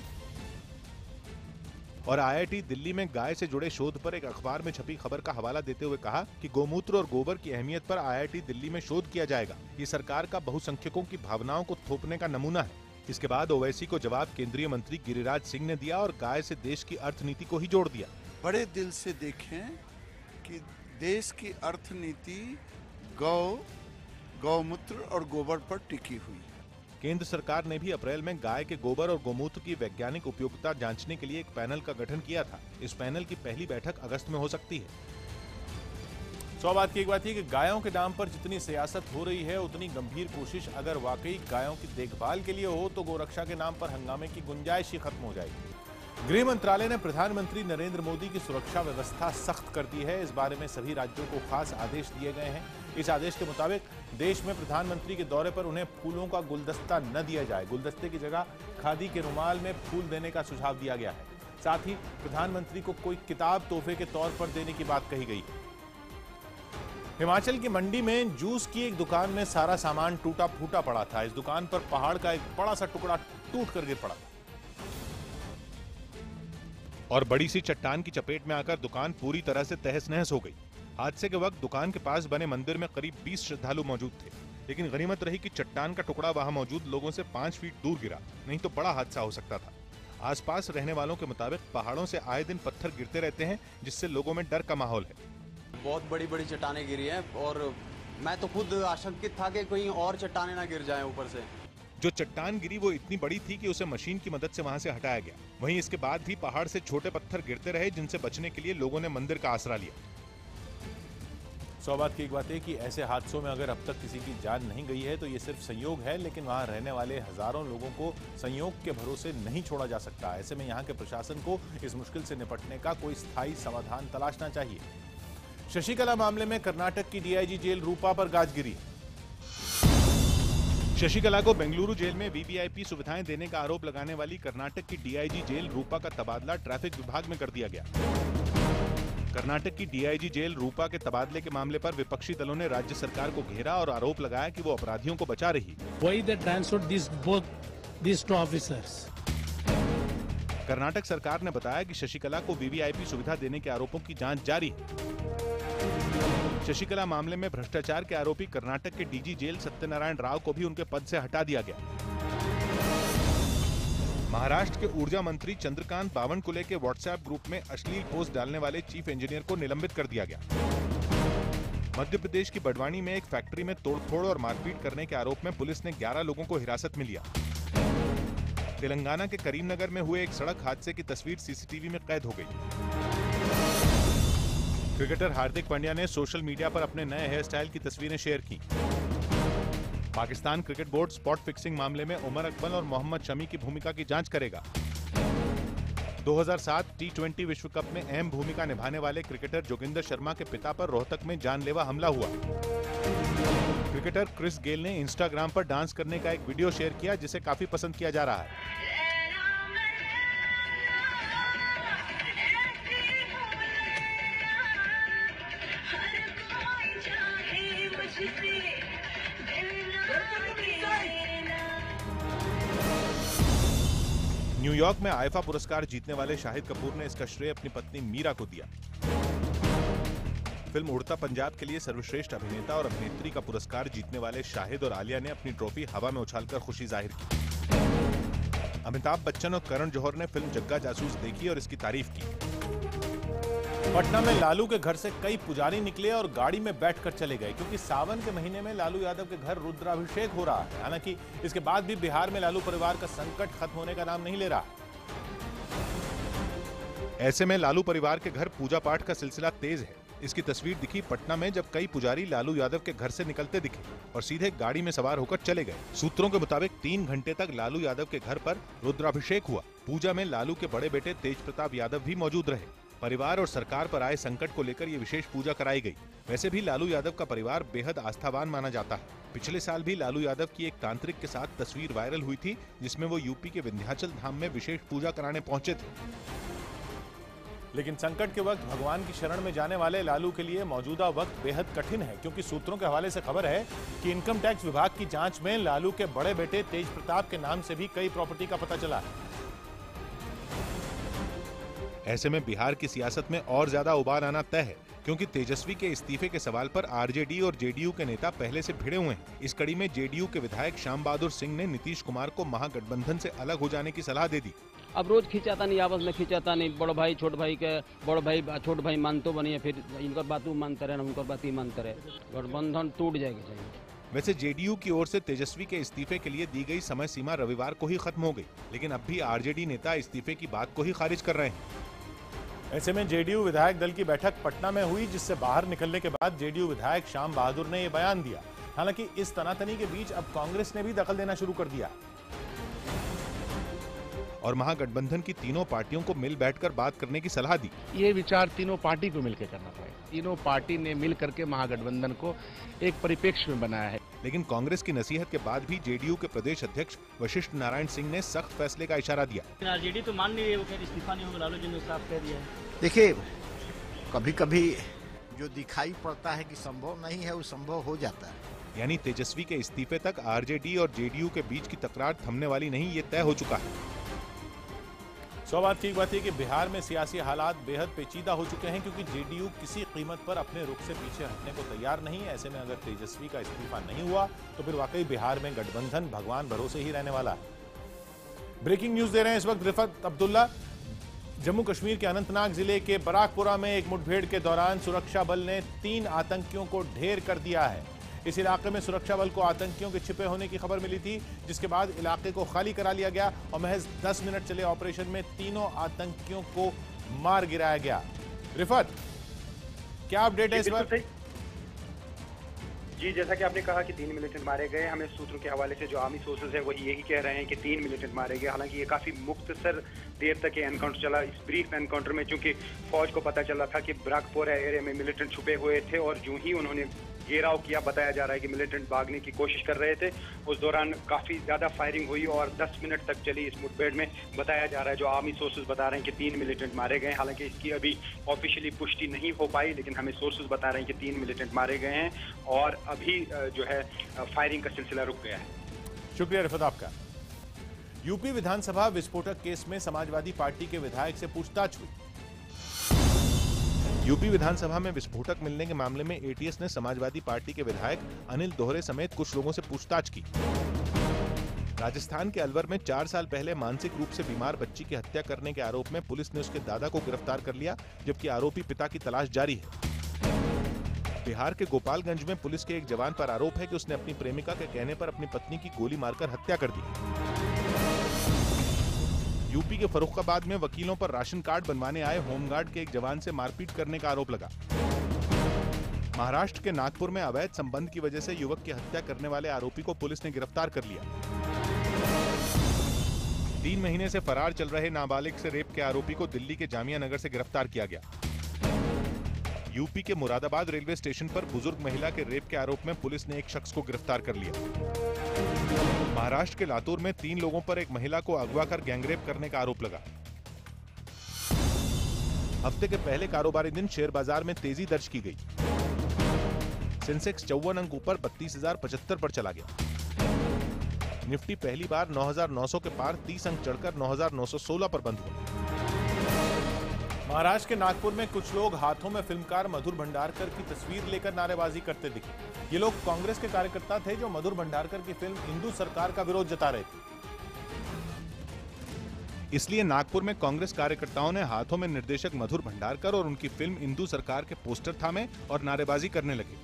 और आई आई टी दिल्ली में गाय से जुड़े शोध पर एक अखबार में छपी खबर का हवाला देते हुए कहा कि गोमूत्र और गोबर की अहमियत पर आई आई टी दिल्ली में शोध किया जाएगा। ये सरकार का बहुसंख्यकों की भावनाओं को थोपने का नमूना है। इसके बाद ओवैसी को जवाब केंद्रीय मंत्री गिरिराज सिंह ने दिया और गाय से देश की अर्थनीति को ही जोड़ दिया। बड़े दिल से देखें कि देश की अर्थनीति गौ, गौमूत्र और गोबर पर टिकी हुई है। केंद्र सरकार ने भी अप्रैल में गाय के गोबर और गोमूत्र की वैज्ञानिक उपयोगिता जांचने के लिए एक पैनल का गठन किया था। इस पैनल की पहली बैठक अगस्त में हो सकती है। सौ बात की एक बात है कि गायों के नाम पर जितनी सियासत हो रही है, उतनी गंभीर कोशिश अगर वाकई गायों की देखभाल के लिए हो तो गोरक्षा के नाम पर हंगामे की गुंजाइश ही खत्म हो जाएगी। गृह मंत्रालय ने प्रधानमंत्री नरेंद्र मोदी की सुरक्षा व्यवस्था सख्त कर दी है। इस बारे में सभी राज्यों को खास आदेश दिए गए हैं। इस आदेश के मुताबिक देश में प्रधानमंत्री के दौरे पर उन्हें फूलों का गुलदस्ता न दिया जाए। गुलदस्ते की जगह खादी के रुमाल में फूल देने का सुझाव दिया गया है। साथ ही प्रधानमंत्री को कोई किताब तोहफे के तौर पर देने की बात कही गई है। हिमाचल की मंडी में जूस की एक दुकान में सारा सामान टूटा फूटा पड़ा था। इस दुकान पर पहाड़ का एक बड़ा सा टुकड़ा टूट कर गिर पड़ा और बड़ी सी चट्टान की चपेट में आकर दुकान पूरी तरह से तहस नहस हो गई। हादसे के वक्त दुकान के पास बने मंदिर में करीब बीस श्रद्धालु मौजूद थे, लेकिन गनीमत रही कि चट्टान का टुकड़ा वहां मौजूद लोगों से पांच फीट दूर गिरा, नहीं तो बड़ा हादसा हो सकता था। आसपास रहने वालों के मुताबिक पहाड़ों से आए दिन पत्थर गिरते रहते हैं, जिससे लोगों में डर का माहौल है। बहुत बड़ी बड़ी चट्टानें गिरी हैं और मैं तो खुद आशंकित था कि कोई और चट्टानें ना गिर जाएं ऊपर से। जो चट्टान गिरी वो इतनी बड़ी थी कि उसे मशीन की मदद से वहां से हटाया गया। वहीं इसके बाद भी पहाड़ से छोटे पत्थर गिरते रहे, जिनसे बचने के लिए लोगों ने मंदिर का आसरा लिया। सौ बात की एक बात है कि ऐसे हादसों में अगर अब तक किसी की जान नहीं गई है तो ये सिर्फ संयोग है, लेकिन वहां रहने वाले हजारों लोगों को संयोग के भरोसे नहीं छोड़ा जा सकता। ऐसे में यहाँ के प्रशासन को इस मुश्किल से निपटने का कोई स्थायी समाधान तलाशना चाहिए। शशिकला मामले में कर्नाटक की डी आई जी जेल रूपा पर गाज गिरी। शशिकला को बेंगलुरु जेल में वी वी आई पी सुविधाएं देने का आरोप लगाने वाली कर्नाटक की डी आई जी जेल रूपा का तबादला ट्रैफिक विभाग में कर दिया गया। कर्नाटक की डी आई जी जेल रूपा के तबादले के मामले पर विपक्षी दलों ने राज्य सरकार को घेरा और आरोप लगाया कि वो अपराधियों को बचा रही। Why they transferred these both these two officers? Karnataka सरकार ने बताया कि शशिकला को वी वी आई पी सुविधा देने के आरोपों की जांच जारी है। शशिकला मामले में भ्रष्टाचार के आरोपी कर्नाटक के D G jail Satyanarayana Rao को भी उनके पद से हटा दिया गया। महाराष्ट्र के ऊर्जा मंत्री चंद्रकांत बावनकुले के व्हाट्सएप ग्रुप में अश्लील पोस्ट डालने वाले चीफ इंजीनियर को निलंबित कर दिया गया। मध्य प्रदेश की बड़वानी में एक फैक्ट्री में तोड़फोड़ और मारपीट करने के आरोप में पुलिस ने ग्यारह लोगों को हिरासत में लिया। तेलंगाना के करीमनगर में हुए एक सड़क हादसे की तस्वीर सीसीटीवी में कैद हो गई। क्रिकेटर हार्दिक पांड्या ने सोशल मीडिया पर अपने नए हेयर स्टाइल की तस्वीरें शेयर की। Pakistan cricket board spot fixing मामले में उमर अकमल और मोहम्मद शमी की भूमिका की जांच करेगा। दो हज़ार सात टी ट्वेंटी विश्व कप में अहम भूमिका निभाने वाले क्रिकेटर जोगिंदर शर्मा के पिता पर रोहतक में जानलेवा हमला हुआ। क्रिकेटर क्रिस गेल ने इंस्टाग्राम पर डांस करने का एक वीडियो शेयर किया जिसे काफी पसंद किया जा रहा है। न्यूयॉर्क में आईफा पुरस्कार जीतने वाले शाहिद कपूर ने इसका श्रेय अपनी पत्नी मीरा को दिया। फिल्म उड़ता पंजाब के लिए सर्वश्रेष्ठ अभिनेता और अभिनेत्री का पुरस्कार जीतने वाले शाहिद और आलिया ने अपनी ट्रॉफी हवा में उछालकर खुशी जाहिर की। अमिताभ बच्चन और करण जौहर ने फिल्म जग्गा जासूस देखी और इसकी तारीफ की। पटना में लालू के घर से कई पुजारी निकले और गाड़ी में बैठकर चले गए क्योंकि सावन के महीने में लालू यादव के घर रुद्राभिषेक हो रहा है। हालांकि इसके बाद भी बिहार में लालू परिवार का संकट खत्म होने का नाम नहीं ले रहा। ऐसे में लालू परिवार के घर पूजा पाठ का सिलसिला तेज है। इसकी तस्वीर दिखी पटना में जब कई पुजारी लालू यादव के घर से निकलते दिखे और सीधे गाड़ी में सवार होकर चले गए। सूत्रों के मुताबिक तीन घंटे तक लालू यादव के घर पर रुद्राभिषेक हुआ। पूजा में लालू के बड़े बेटे तेज प्रताप यादव भी मौजूद रहे। परिवार और सरकार पर आए संकट को लेकर ये विशेष पूजा कराई गई। वैसे भी लालू यादव का परिवार बेहद आस्थावान माना जाता है। पिछले साल भी लालू यादव की एक तांत्रिक के साथ तस्वीर वायरल हुई थी जिसमें वो यूपी के विंध्याचल धाम में विशेष पूजा कराने पहुंचे थे। लेकिन संकट के वक्त भगवान की शरण में जाने वाले लालू के लिए मौजूदा वक्त बेहद कठिन है क्योंकि सूत्रों के हवाले से खबर है कि इनकम टैक्स विभाग की जांच में लालू के बड़े बेटे तेज प्रताप के नाम से भी कई प्रॉपर्टी का पता चला है। ऐसे में बिहार की सियासत में और ज्यादा उबाल आना तय है क्योंकि तेजस्वी के इस्तीफे के सवाल पर आरजेडी और जेडीयू के नेता पहले से भिड़े हुए हैं। इस कड़ी में जेडीयू के विधायक श्याम बहादुर सिंह ने नीतीश कुमार को महागठबंधन से अलग हो जाने की सलाह दे दी। अब रोज खिंचाता नहीं, आपस में खिंचाता नहीं, बड़ भाई छोट भाई के बड़ भाई छोट भाई मानतो बनिए, फिर इनकर बात मानते रहे उनकर बात ही मानते रहे, गठबंधन टूट जाएगा चाहिए। वैसे जेडीयू की ओर से तेजस्वी के इस्तीफे के लिए दी गई समय सीमा रविवार को ही खत्म हो गई, लेकिन अब भी आरजेडी नेता इस्तीफे की बात को ही खारिज कर रहे हैं। ऐसे में जेडीयू विधायक दल की बैठक पटना में हुई जिससे बाहर निकलने के बाद जेडीयू विधायक श्याम बहादुर ने यह बयान दिया। हालांकि इस तनातनी के बीच अब कांग्रेस ने भी दखल देना शुरू कर दिया और महागठबंधन की तीनों पार्टियों को मिल बैठकर बात करने की सलाह दी। ये विचार तीनों पार्टी को मिलकर करना पड़ेगा। तीनों पार्टी ने मिल करके महागठबंधन को एक परिप्रेक्ष्य में बनाया है। लेकिन कांग्रेस की नसीहत के बाद भी जेडीयू के प्रदेश अध्यक्ष वशिष्ठ नारायण सिंह ने सख्त फैसले का इशारा दिया। आरजेडी तो मान नहीं रही, वो कह इस्तीफा नहीं होगा, लालू जी ने साफ कह दिया है। देखिए, कभी कभी जो दिखाई पड़ता है कि संभव नहीं है वो संभव हो जाता है। यानी तेजस्वी के इस्तीफे तक आरजेडी और जेडीयू के बीच की तकरार थमने वाली नहीं, ये तय हो चुका है। सौ बात की बात है कि बिहार में सियासी हालात बेहद पेचीदा हो चुके हैं क्योंकि जेडीयू किसी कीमत पर अपने रुख से पीछे हटने को तैयार नहीं। ऐसे में अगर तेजस्वी का इस्तीफा नहीं हुआ तो फिर वाकई बिहार में गठबंधन भगवान भरोसे ही रहने वाला है। ब्रेकिंग न्यूज दे रहे हैं इस वक्त रिफत अब्दुल्ला। जम्मू कश्मीर के अनंतनाग जिले के बराकपुरा में एक मुठभेड़ के दौरान सुरक्षा बल ने तीन आतंकियों को ढेर कर दिया है। इस इलाके में सुरक्षा बल को आतंकियों के छिपे होने की खबर मिली थी जिसके बाद इलाके को खाली करा लिया गया और महज दस मिनट चले ऑपरेशन में तीनों आतंकियों को मार गिराया गया। रिफत, क्या अपडेट है इस बार? जी, जैसा कि आपने कहा कि तीन मिलिटेंट मारे गए, हमें सूत्रों के हवाले से जो आर्मी सोर्सेज है वही यही कह रहे हैं कि तीन मिलिटेंट मारे गए। हालांकि ये काफी मुख्तसर देर तक ये एनकाउंटर चला। इस ब्रीफ एनकाउंटर में चूंकि फौज को पता चला था कि बराकपुरा एरिया में मिलिटेंट छुपे हुए थे और जो ही उन्होंने घेराव किया, बताया जा रहा है कि मिलिटेंट भागने की कोशिश कर रहे थे। उस दौरान काफी ज्यादा फायरिंग हुई और दस मिनट तक चली इस मुठभेड़ में। बताया जा रहा है, जो आर्मी सोर्सेज बता रहे हैं कि तीन मिलिटेंट मारे गए। हालांकि इसकी अभी ऑफिशियली पुष्टि नहीं हो पाई, लेकिन हमें सोर्सेज बता रहे हैं कि तीन मिलिटेंट मारे गए हैं और अभी जो है फायरिंग का सिलसिला रुक गया है। शुक्रिया रिफत आपका। यूपी विधानसभा विस्फोटक केस में समाजवादी पार्टी के विधायक से पूछताछ हुई। यूपी विधानसभा में विस्फोटक मिलने के मामले में एटीएस ने समाजवादी पार्टी के विधायक अनिल दोहरे समेत कुछ लोगों से पूछताछ की। राजस्थान के अलवर में चार साल पहले मानसिक रूप से बीमार बच्ची की हत्या करने के आरोप में पुलिस ने उसके दादा को गिरफ्तार कर लिया, जबकि आरोपी पिता की तलाश जारी है। बिहार के गोपालगंज में पुलिस के एक जवान पर आरोप है कि उसने अपनी प्रेमिका के कहने पर अपनी पत्नी की गोली मारकर हत्या कर दी। यूपी के फर्रुखाबाद में वकीलों पर राशन कार्ड बनवाने आए होमगार्ड के एक जवान से मारपीट करने का आरोप लगा। महाराष्ट्र के नागपुर में अवैध संबंध की वजह से युवक की हत्या करने वाले आरोपी को पुलिस ने गिरफ्तार कर लिया। तीन महीने से फरार चल रहे नाबालिग से रेप के आरोपी को दिल्ली के जामिया नगर से गिरफ्तार किया गया। यूपी के मुरादाबाद रेलवे स्टेशन पर बुजुर्ग महिला के रेप के आरोप में पुलिस ने एक शख्स को गिरफ्तार कर लिया। महाराष्ट्र के लातूर में तीन लोगों पर एक महिला को अगवा कर गैंगरेप करने का आरोप लगा। हफ्ते के पहले कारोबारी दिन शेयर बाजार में तेजी दर्ज की गई। सेंसेक्स चौवन अंक ऊपर बत्तीस हजार पचहत्तर पर चला गया। निफ्टी पहली बार नौ हजार नौ सौ के पार तीस अंक चढ़कर नौ हजार नौ सौ सोलह पर बंद हुआ। महाराष्ट्र के नागपुर में कुछ लोग हाथों में फिल्मकार मधुर भंडारकर की तस्वीर लेकर नारेबाजी करते दिखे। ये लोग कांग्रेस के कार्यकर्ता थे जो मधुर भंडारकर की फिल्म हिंदू सरकार का विरोध जता रहे थे। इसलिए नागपुर में कांग्रेस कार्यकर्ताओं ने हाथों में निर्देशक मधुर भंडारकर और उनकी फिल्म हिंदू सरकार के पोस्टर थामे और नारेबाजी करने लगे।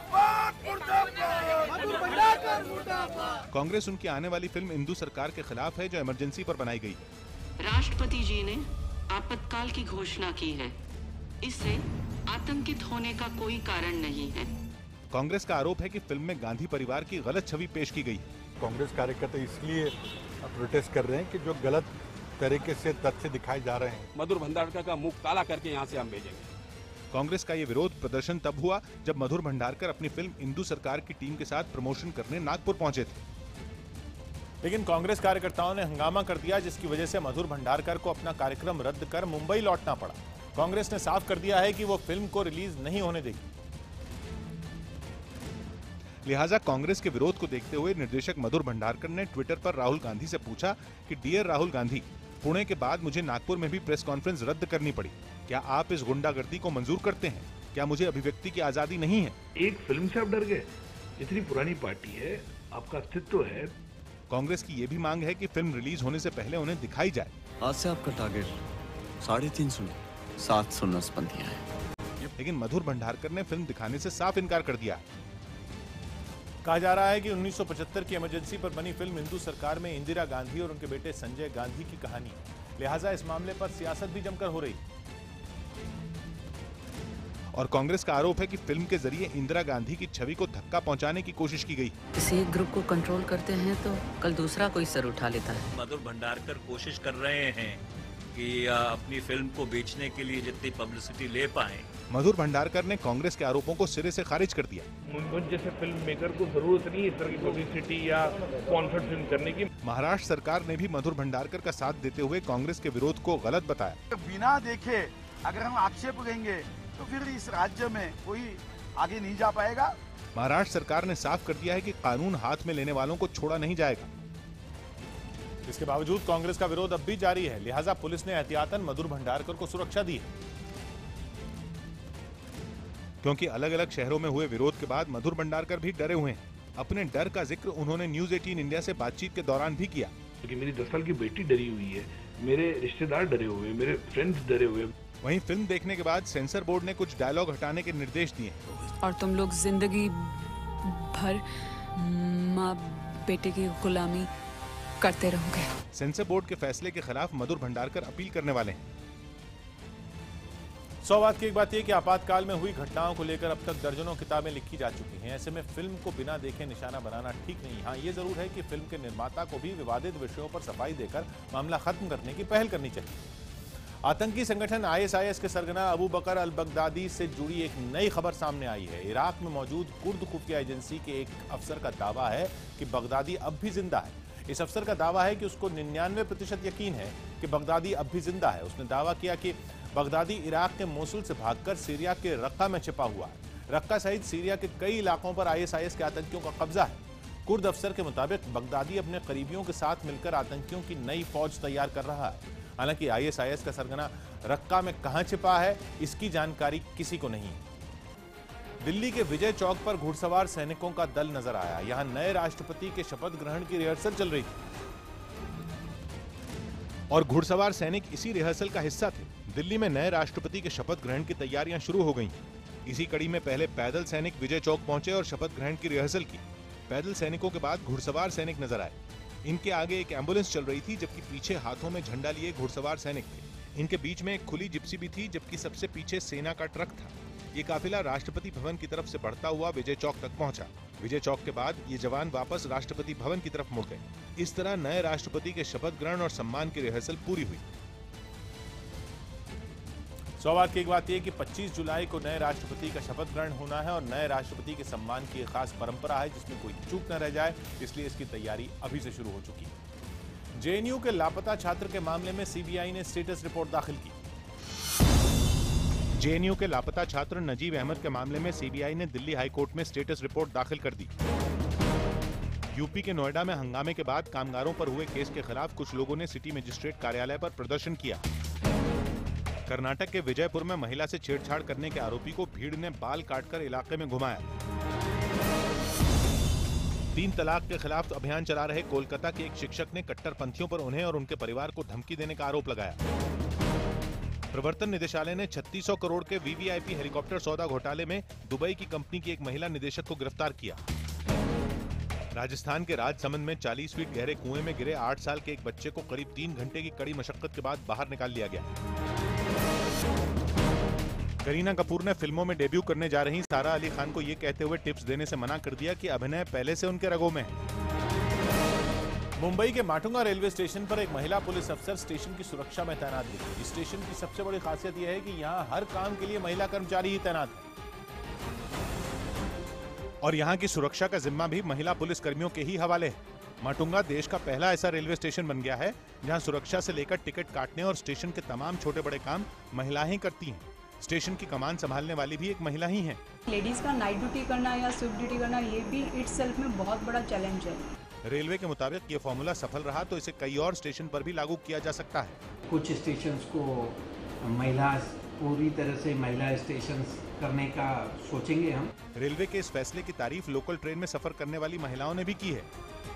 कांग्रेस उनकी आने वाली फिल्म हिंदू सरकार के खिलाफ है, जो इमरजेंसी पर बनाई गई है। राष्ट्रपति जी ने आपातकाल की घोषणा की है। इससे आतंकित होने का कोई कारण नहीं है। कांग्रेस का आरोप है कि फिल्म में गांधी परिवार की गलत छवि पेश की गई। कांग्रेस कार्यकर्ता इसलिए प्रोटेस्ट कर रहे हैं कि जो गलत तरीके से तथ्य दिखाए जा रहे हैं। मधुर भंडारकर का मुख काला करके यहाँ से हम भेजेंगे। कांग्रेस का ये विरोध प्रदर्शन तब हुआ जब मधुर भंडारकर अपनी फिल्म हिंदू सरकार की टीम के साथ प्रमोशन करने नागपुर पहुंचे थे। लेकिन कांग्रेस कार्यकर्ताओं ने हंगामा कर दिया, जिसकी वजह से मधुर भंडारकर को अपना कार्यक्रम रद्द कर मुंबई लौटना पड़ा। कांग्रेस ने साफ कर दिया है कि वो फिल्म को रिलीज नहीं होने देगी। लिहाजा कांग्रेस के विरोध को देखते हुए निर्देशक मधुर भंडारकर ने ट्विटर पर राहुल गांधी से पूछा कि डियर राहुल गांधी, पुणे के बाद मुझे नागपुर में भी प्रेस कॉन्फ्रेंस रद्द करनी पड़ी। क्या आप इस गुंडागर्दी को मंजूर करते हैं? क्या मुझे अभिव्यक्ति की आजादी नहीं है? एक फिल्म से आप डर गए? इतनी पुरानी पार्टी है, आपका अस्तित्व है। कांग्रेस की ये भी मांग है कि फिल्म रिलीज होने से पहले उन्हें दिखाई जाए। आज से आपका टारगेट साढ़े तीन सौ सात सौ नसबंदियां हैं। लेकिन मधुर भंडारकर ने फिल्म दिखाने से साफ इनकार कर दिया। कहा जा रहा है कि उन्नीस सौ पचहत्तर की इमरजेंसी पर बनी फिल्म हिंदू सरकार में इंदिरा गांधी और उनके बेटे संजय गांधी की कहानी, लिहाजा इस मामले पर सियासत भी जमकर हो रही। और कांग्रेस का आरोप है कि फिल्म के जरिए इंदिरा गांधी की छवि को धक्का पहुंचाने की कोशिश की गई। किसी एक ग्रुप को कंट्रोल करते हैं तो कल दूसरा कोई सर उठा लेता है। मधुर भंडारकर कोशिश कर रहे हैं कि अपनी फिल्म को बेचने के लिए जितनी पब्लिसिटी ले पाए। मधुर भंडारकर ने कांग्रेस के आरोपों को सिरे से खारिज कर दिया। मुझ जैसे फिल्म मेकर को जरूरत नहीं इस तरह की पब्लिसिटी या स्पॉन्सर्ड फिल्म करने की। महाराष्ट्र सरकार ने भी मधुर भंडारकर का साथ देते हुए कांग्रेस के विरोध को गलत बताया। बिना देखे अगर हम आक्षेप करेंगे तो फिर इस राज्य में कोई आगे नहीं जा पाएगा। महाराष्ट्र सरकार ने साफ कर दिया है कि कानून हाथ में लेने वालों को छोड़ा नहीं जाएगा। इसके बावजूद कांग्रेस का विरोध अब भी जारी है, लिहाजा पुलिस ने एहतियातन मधुर भंडारकर को सुरक्षा दी है। क्योंकि अलग अलग शहरों में हुए विरोध के बाद मधुर भंडारकर भी डरे हुए हैं। अपने डर का जिक्र उन्होंने न्यूज अठारह इंडिया से बातचीत के दौरान भी किया। क्योंकि मेरी दस साल की बेटी डरी हुई है, मेरे रिश्तेदार डरे हुए, मेरे फ्रेंड्स डरे हुए। वहीं फिल्म देखने के बाद सेंसर बोर्ड ने कुछ डायलॉग हटाने के निर्देश दिए। और तुम लोग जिंदगी भर माँ बेटे की गुलामी करते रहोगे। सेंसर बोर्ड के फैसले के खिलाफ मधुर भंडारकर अपील करने वाले हैं। सौ बात की एक बात यह कि आपातकाल में हुई घटनाओं को लेकर अब तक दर्जनों किताबें लिखी जा चुकी हैं। ऐसे में फिल्म को बिना देखे निशाना बनाना ठीक नहीं। हाँ, ये जरूर है कि फिल्म के निर्माता को भी विवादित विषयों पर सफाई देकर मामला खत्म करने की पहल करनी चाहिए। आतंकी संगठन आई एस आई एस के सरगना अबू बकर अल बगदादी से जुड़ी एक नई खबर सामने आई है। इराक में मौजूद कुर्द खुफिया एजेंसी के एक अफसर का दावा है कि बगदादी अब भी जिंदा है। इस अफसर का दावा है कि उसको निन्यानवे प्रतिशत यकीन है कि बगदादी अब भी जिंदा है। उसने दावा किया कि बगदादी इराक के मोसुल से भागकर सीरिया के रक्का में छिपा हुआ है। रक्का सहित सीरिया के कई इलाकों पर आई एस आई एस के आतंकियों का कब्जा है। कुर्द अफसर के मुताबिक बगदादी अपने करीबियों के साथ मिलकर आतंकियों की नई फौज तैयार कर रहा है। हालांकि आई एस आई एस का सरगना रक्का में कहां छिपा है, इसकी जानकारी किसी को नहीं है। दिल्ली के विजय चौक पर घुड़सवार सैनिकों का दल नजर आया। यहां नए राष्ट्रपति के शपथ ग्रहण की रिहर्सल चल रही थी और घुड़सवार सैनिक इसी रिहर्सल का हिस्सा थे। दिल्ली में नए राष्ट्रपति के शपथ ग्रहण की तैयारियां शुरू हो गई। इसी कड़ी में पहले पैदल सैनिक विजय चौक पहुंचे और शपथ ग्रहण की रिहर्सल की। पैदल सैनिकों के बाद घुड़सवार सैनिक नजर आए। इनके आगे एक एम्बुलेंस चल रही थी, जबकि पीछे हाथों में झंडा लिए घुड़सवार सैनिक थे। इनके बीच में एक खुली जिप्सी भी थी, जबकि सबसे पीछे सेना का ट्रक था। ये काफिला राष्ट्रपति भवन की तरफ से बढ़ता हुआ विजय चौक तक पहुंचा। विजय चौक के बाद ये जवान वापस राष्ट्रपति भवन की तरफ मुड़ गए। इस तरह नए राष्ट्रपति के शपथ ग्रहण और सम्मान की रिहर्सल पूरी हुई। सौभाग्य की एक बात यह कि पच्चीस जुलाई को नए राष्ट्रपति का शपथ ग्रहण होना है और नए राष्ट्रपति के सम्मान की एक खास परंपरा है जिसमें कोई चूक न रह जाए, इसलिए इसकी तैयारी अभी से शुरू हो चुकी है। जेएनयू के लापता छात्र के मामले में सीबीआई ने स्टेटस रिपोर्ट दाखिल की। जेएनयू के लापता छात्र नजीब अहमद के मामले में सीबीआई ने दिल्ली हाईकोर्ट में स्टेटस रिपोर्ट दाखिल कर दी। यूपी के नोएडा में हंगामे के बाद कामगारों पर हुए केस के खिलाफ कुछ लोगों ने सिटी मजिस्ट्रेट कार्यालय पर प्रदर्शन किया। कर्नाटक के विजयपुर में महिला से छेड़छाड़ करने के आरोपी को भीड़ ने बाल काटकर इलाके में घुमाया। तीन तलाक के खिलाफ अभियान चला रहे कोलकाता के एक शिक्षक ने कट्टरपंथियों पर उन्हें और उनके परिवार को धमकी देने का आरोप लगाया। प्रवर्तन निदेशालय ने छत्तीस सौ करोड़ के वीवीआईपी हेलीकॉप्टर सौदा घोटाले में दुबई की कंपनी की एक महिला निदेशक को गिरफ्तार किया। राजस्थान के राजसमंद में चालीस फीट गहरे कुएं में गिरे आठ साल के एक बच्चे को करीब तीन घंटे की कड़ी मशक्कत के बाद बाहर निकाल लिया गया। करीना कपूर ने फिल्मों में डेब्यू करने जा रही सारा अली खान को ये कहते हुए टिप्स देने से मना कर दिया कि अभिनय पहले से उनके रगों में है। मुंबई के माटुंगा रेलवे स्टेशन पर एक महिला पुलिस अफसर स्टेशन की सुरक्षा में तैनात दिखी। स्टेशन की सबसे बड़ी खासियत यह है कि यहाँ हर काम के लिए महिला कर्मचारी ही तैनात है और यहाँ की सुरक्षा का जिम्मा भी महिला पुलिस कर्मियों के ही हवाले है। माटुंगा देश का पहला ऐसा रेलवे स्टेशन बन गया है जहाँ सुरक्षा से लेकर टिकट काटने और स्टेशन के तमाम छोटे बड़े काम महिलाएं करती हैं। स्टेशन की कमान संभालने वाली भी एक महिला ही है। लेडीज का नाइट ड्यूटी करना या स्विफ्ट ड्यूटी करना ये भी इटसेल्फ में बहुत बड़ा चैलेंज है। रेलवे के मुताबिक ये फॉर्मूला सफल रहा तो इसे कई और स्टेशन पर भी लागू किया जा सकता है। कुछ स्टेशन को महिला पूरी तरह से महिला स्टेशन करने का सोचेंगे हम। रेलवे के इस फैसले की तारीफ लोकल ट्रेन में सफर करने वाली महिलाओं ने भी की है।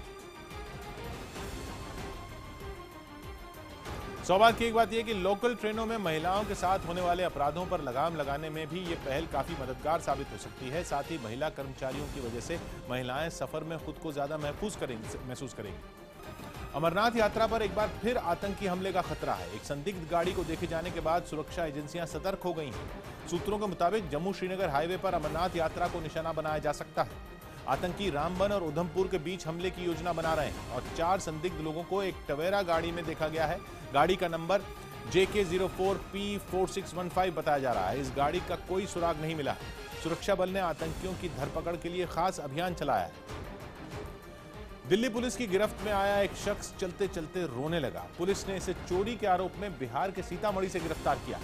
सौभाग्य की एक बात यह कि लोकल ट्रेनों में महिलाओं के साथ होने वाले अपराधों पर लगाम लगाने में भी ये पहल काफी मददगार साबित हो सकती है। साथ ही महिला कर्मचारियों की वजह से महिलाएं सफर में खुद को ज्यादा महफूज करेंगी महसूस करेंगी। अमरनाथ यात्रा पर एक बार फिर आतंकी हमले का खतरा है। एक संदिग्ध गाड़ी को देखे जाने के बाद सुरक्षा एजेंसियां सतर्क हो गई हैं। सूत्रों के मुताबिक जम्मू श्रीनगर हाईवे पर अमरनाथ यात्रा को निशाना बनाया जा सकता है। आतंकी रामबन और उधमपुर के बीच हमले की योजना बना रहे हैं और चार संदिग्ध लोगों को एक टवेरा गाड़ी में देखा गया है। गाड़ी का number J K zero four P four six one five बताया जा रहा है। इस गाड़ी का कोई सुराग नहीं मिला है। सुरक्षा बल ने आतंकियों की धरपकड़ के लिए खास अभियान चलाया है। दिल्ली पुलिस की गिरफ्त में आया एक शख्स चलते चलते रोने लगा। पुलिस ने इसे चोरी के आरोप में बिहार के सीतामढ़ी से गिरफ्तार किया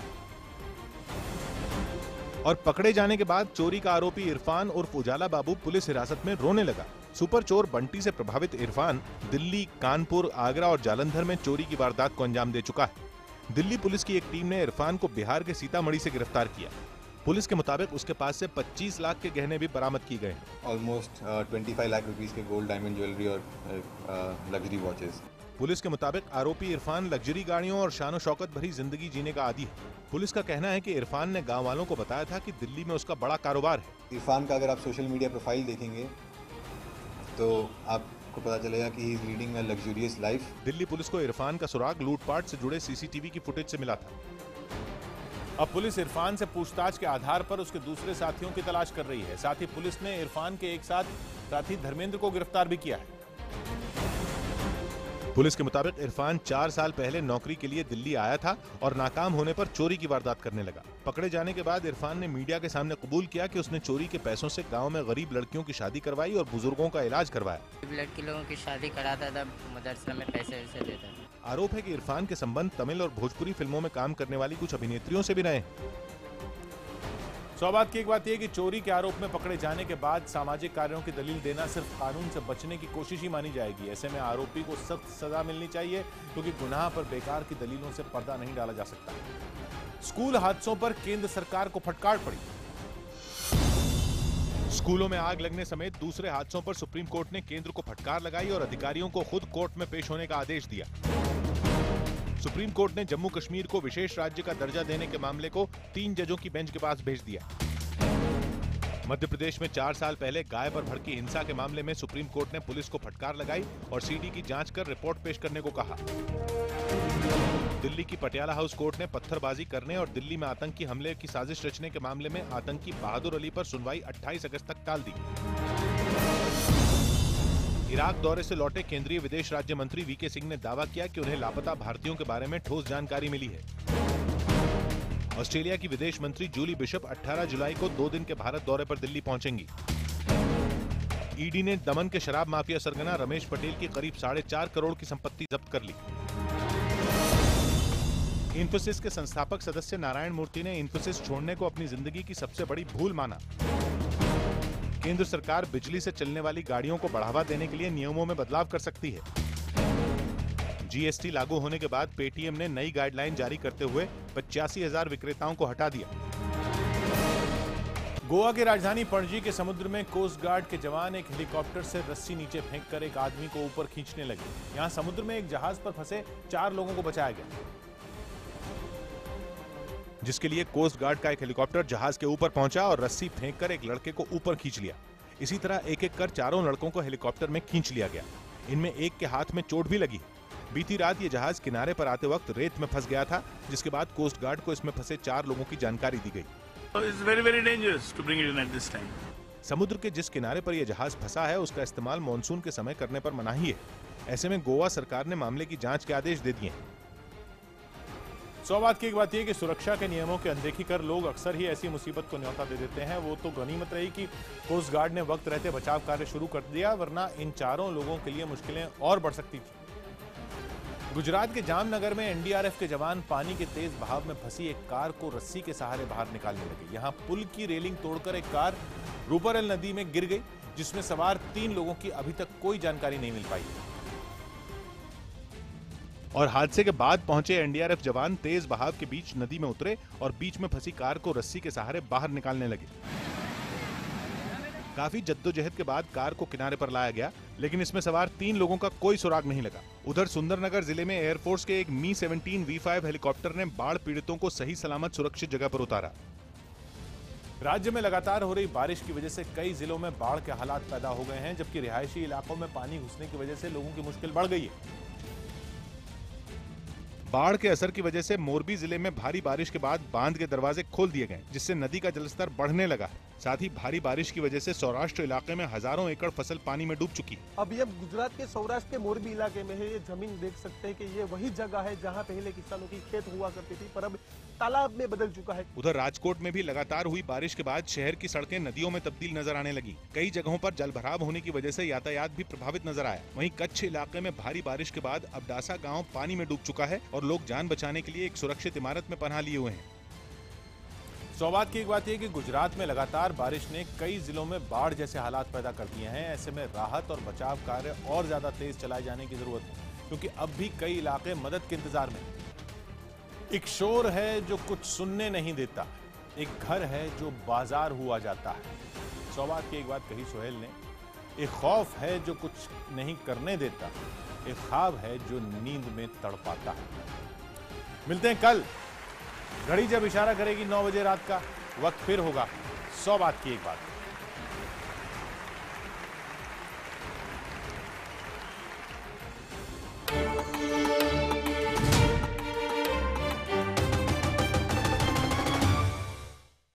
और पकड़े जाने के बाद चोरी का आरोपी इरफान उर्फ उजाला बाबू पुलिस हिरासत में रोने लगा। सुपर चोर बंटी से प्रभावित इरफान दिल्ली, कानपुर, आगरा और जालंधर में चोरी की वारदात को अंजाम दे चुका है। दिल्ली पुलिस की एक टीम ने इरफान को बिहार के सीतामढ़ी से गिरफ्तार किया। पुलिस के मुताबिक उसके पास से पच्चीस लाख के गहने भी बरामद किए गए हैं। ऑलमोस्ट पच्चीस लाख रुपीस के गोल्ड, डायमंड ज्वेलरी और लग्जरी वॉचेस। पुलिस के मुताबिक आरोपी इरफान लग्जरी गाड़ियों और शान शौकत भरी जिंदगी जीने का आदी है। पुलिस का कहना है कि इरफान ने गांव वालों को बताया था कि दिल्ली में उसका बड़ा कारोबार है। इरफान का अगर आप सोशल मीडिया प्रोफाइल देखेंगे तो आपको पता चलेगा कि he is leading a luxurious life. Delhi police को इरफान का सुराग लूटपाट से जुड़े सीसीटीवी की फुटेज से मिला था। अब पुलिस इरफान से पूछताछ के आधार पर उसके दूसरे साथियों की तलाश कर रही है। साथ ही पुलिस ने इरफान के एक साथ साथी धर्मेंद्र को गिरफ्तार भी किया है। पुलिस के मुताबिक इरफान चार साल पहले नौकरी के लिए दिल्ली आया था और नाकाम होने पर चोरी की वारदात करने लगा। पकड़े जाने के बाद इरफान ने मीडिया के सामने कबूल किया कि उसने चोरी के पैसों से गांव में गरीब लड़कियों की शादी करवाई और बुजुर्गों का इलाज करवाया। लड़की लोगों की शादी कराता था, मदरसा में पैसे वैसे देता था। आरोप है कि इरफान के संबंध तमिल और भोजपुरी फिल्मों में काम करने वाली कुछ अभिनेत्रियों से भी रहे हैं। सौभाग्य की एक बात यह कि चोरी के आरोप में पकड़े जाने के बाद सामाजिक कार्यों की दलील देना सिर्फ कानून से बचने की कोशिश ही मानी जाएगी। ऐसे में आरोपी को सख्त सजा मिलनी चाहिए क्योंकि गुनाह पर बेकार की दलीलों से पर्दा नहीं डाला जा सकता। स्कूल हादसों पर केंद्र सरकार को फटकार पड़ी। स्कूलों में आग लगने समेत दूसरे हादसों पर सुप्रीम कोर्ट ने केंद्र को फटकार लगाई और अधिकारियों को खुद कोर्ट में पेश होने का आदेश दिया। सुप्रीम कोर्ट ने जम्मू कश्मीर को विशेष राज्य का दर्जा देने के मामले को तीन जजों की बेंच के पास भेज दिया। मध्य प्रदेश में चार साल पहले गाय पर भड़की हिंसा के मामले में सुप्रीम कोर्ट ने पुलिस को फटकार लगाई और सीडी की जांच कर रिपोर्ट पेश करने को कहा। दिल्ली की पटियाला हाउस कोर्ट ने पत्थरबाजी करने और दिल्ली में आतंकी हमले की साजिश रचने के मामले में आतंकी बहादुर अली पर सुनवाई अट्ठाईस अगस्त तक टाल दी। इराक दौरे से लौटे केंद्रीय विदेश राज्य मंत्री वीके सिंह ने दावा किया कि उन्हें लापता भारतीयों के बारे में ठोस जानकारी मिली है। ऑस्ट्रेलिया की विदेश मंत्री जूली बिशप अठारह जुलाई को दो दिन के भारत दौरे पर दिल्ली पहुंचेंगी। ईडी ने दमन के शराब माफिया सरगना रमेश पटेल की करीब साढ़े चार करोड़ की संपत्ति जब्त कर ली। इन्फोसिस के संस्थापक सदस्य नारायण मूर्ति ने इन्फोसिस छोड़ने को अपनी जिंदगी की सबसे बड़ी भूल माना। केंद्र सरकार बिजली से चलने वाली गाड़ियों को बढ़ावा देने के लिए नियमों में बदलाव कर सकती है। जीएसटी लागू होने के बाद पेटीएम ने नई गाइडलाइन जारी करते हुए पचासी हजार विक्रेताओं को हटा दिया। गोवा की राजधानी पणजी के समुद्र में कोस्ट गार्ड के जवान एक हेलीकॉप्टर से रस्सी नीचे फेंककर एक आदमी को ऊपर खींचने लगे। यहां समुद्र में एक जहाज पर फंसे चार लोगों को बचाया गया, जिसके लिए कोस्ट गार्ड का एक हेलीकॉप्टर जहाज के ऊपर पहुंचा और रस्सी फेंककर एक लड़के को ऊपर खींच लिया। इसी तरह एक एक कर चारों लड़कों को हेलीकॉप्टर में खींच लिया गया। इनमें एक के हाथ में चोट भी लगी। बीती रात ये जहाज किनारे पर आते वक्त रेत में फंस गया था, जिसके बाद कोस्ट गार्ड को इसमें फंसे चार लोगों की जानकारी दी गई। It's very, very dangerous to bring it in at this time. समुद्र के जिस किनारे पर यह जहाज फंसा है उसका इस्तेमाल मानसून के समय करने पर मनाही है। ऐसे में गोवा सरकार ने मामले की जांच के आदेश दे दिए हैं। सौ बात की एक बात यह कि सुरक्षा के नियमों की अनदेखी कर लोग अक्सर ही ऐसी मुसीबत को न्योता दे देते हैं। वो तो गनीमत रही कि कोस्ट गार्ड ने वक्त रहते बचाव कार्य शुरू कर दिया, वरना इन चारों लोगों के लिए मुश्किलें और बढ़ सकती थी। गुजरात के जामनगर में एनडीआरएफ के जवान पानी के तेज बहाव में फंसी एक कार को रस्सी के सहारे बाहर निकालने लगे। यहां पुल की रेलिंग तोड़कर एक कार रूपरेल नदी में गिर गई, जिसमें सवार तीन लोगों की अभी तक कोई जानकारी नहीं मिल पाई। और हादसे के बाद पहुंचे एनडीआरएफ जवान तेज बहाव के बीच नदी में उतरे और बीच में फंसी कार को रस्सी के सहारे बाहर निकालने लगे। काफी जद्दोजहद के बाद कार को किनारे पर लाया गया, लेकिन इसमें सवार तीन लोगों का कोई सुराग नहीं लगा। उधर सुंदरनगर जिले में एयरफोर्स के एक Mi seventeen V five helicopter ने बाढ़ पीड़ितों को सही सलामत सुरक्षित जगह पर उतारा। राज्य में लगातार हो रही बारिश की वजह से कई जिलों में बाढ़ के हालात पैदा हो गए हैं, जबकि रिहायशी इलाकों में पानी घुसने की वजह से लोगों की मुश्किल बढ़ गई है। बाढ़ के असर की वजह से मोरबी जिले में भारी बारिश के बाद बांध के दरवाजे खोल दिए गए, जिससे नदी का जलस्तर बढ़ने लगा है। साथ ही भारी बारिश की वजह से सौराष्ट्र इलाके में हजारों एकड़ फसल पानी में डूब चुकी है। अब ये गुजरात के सौराष्ट्र के मोरबी इलाके में है। ये जमीन देख सकते हैं कि ये वही जगह है जहां पहले किसानों की खेत हुआ करती थी, पर अब तालाब में बदल चुका है। उधर राजकोट में भी लगातार हुई बारिश के बाद शहर की सड़कें नदियों में तब्दील नजर आने लगी। कई जगहों पर जलभराव होने की वजह से यातायात भी प्रभावित नजर आया। वहीं कच्छ इलाके में भारी बारिश के बाद अबडासा गाँव पानी में डूब चुका है और लोग जान बचाने के लिए एक सुरक्षित इमारत में पनाह लिए हुए हैं। सौबात की एक बात यह कि गुजरात में लगातार बारिश ने कई जिलों में बाढ़ जैसे हालात पैदा कर दिए हैं। ऐसे में राहत और बचाव कार्य और ज्यादा तेज चलाए जाने की जरूरत है, क्योंकि अब भी कई इलाके मदद के इंतजार में। एक शोर है जो कुछ सुनने नहीं देता, एक घर है जो बाजार हुआ जाता है। सौबात की एक बात कही सोहेल ने, एक खौफ है जो कुछ नहीं करने देता, एक ख्वाब है जो नींद में तड़पाता है। मिलते हैं कल। घड़ी जब इशारा करेगी नौ बजे रात का, वक्त फिर होगा सौ बात की एक बात।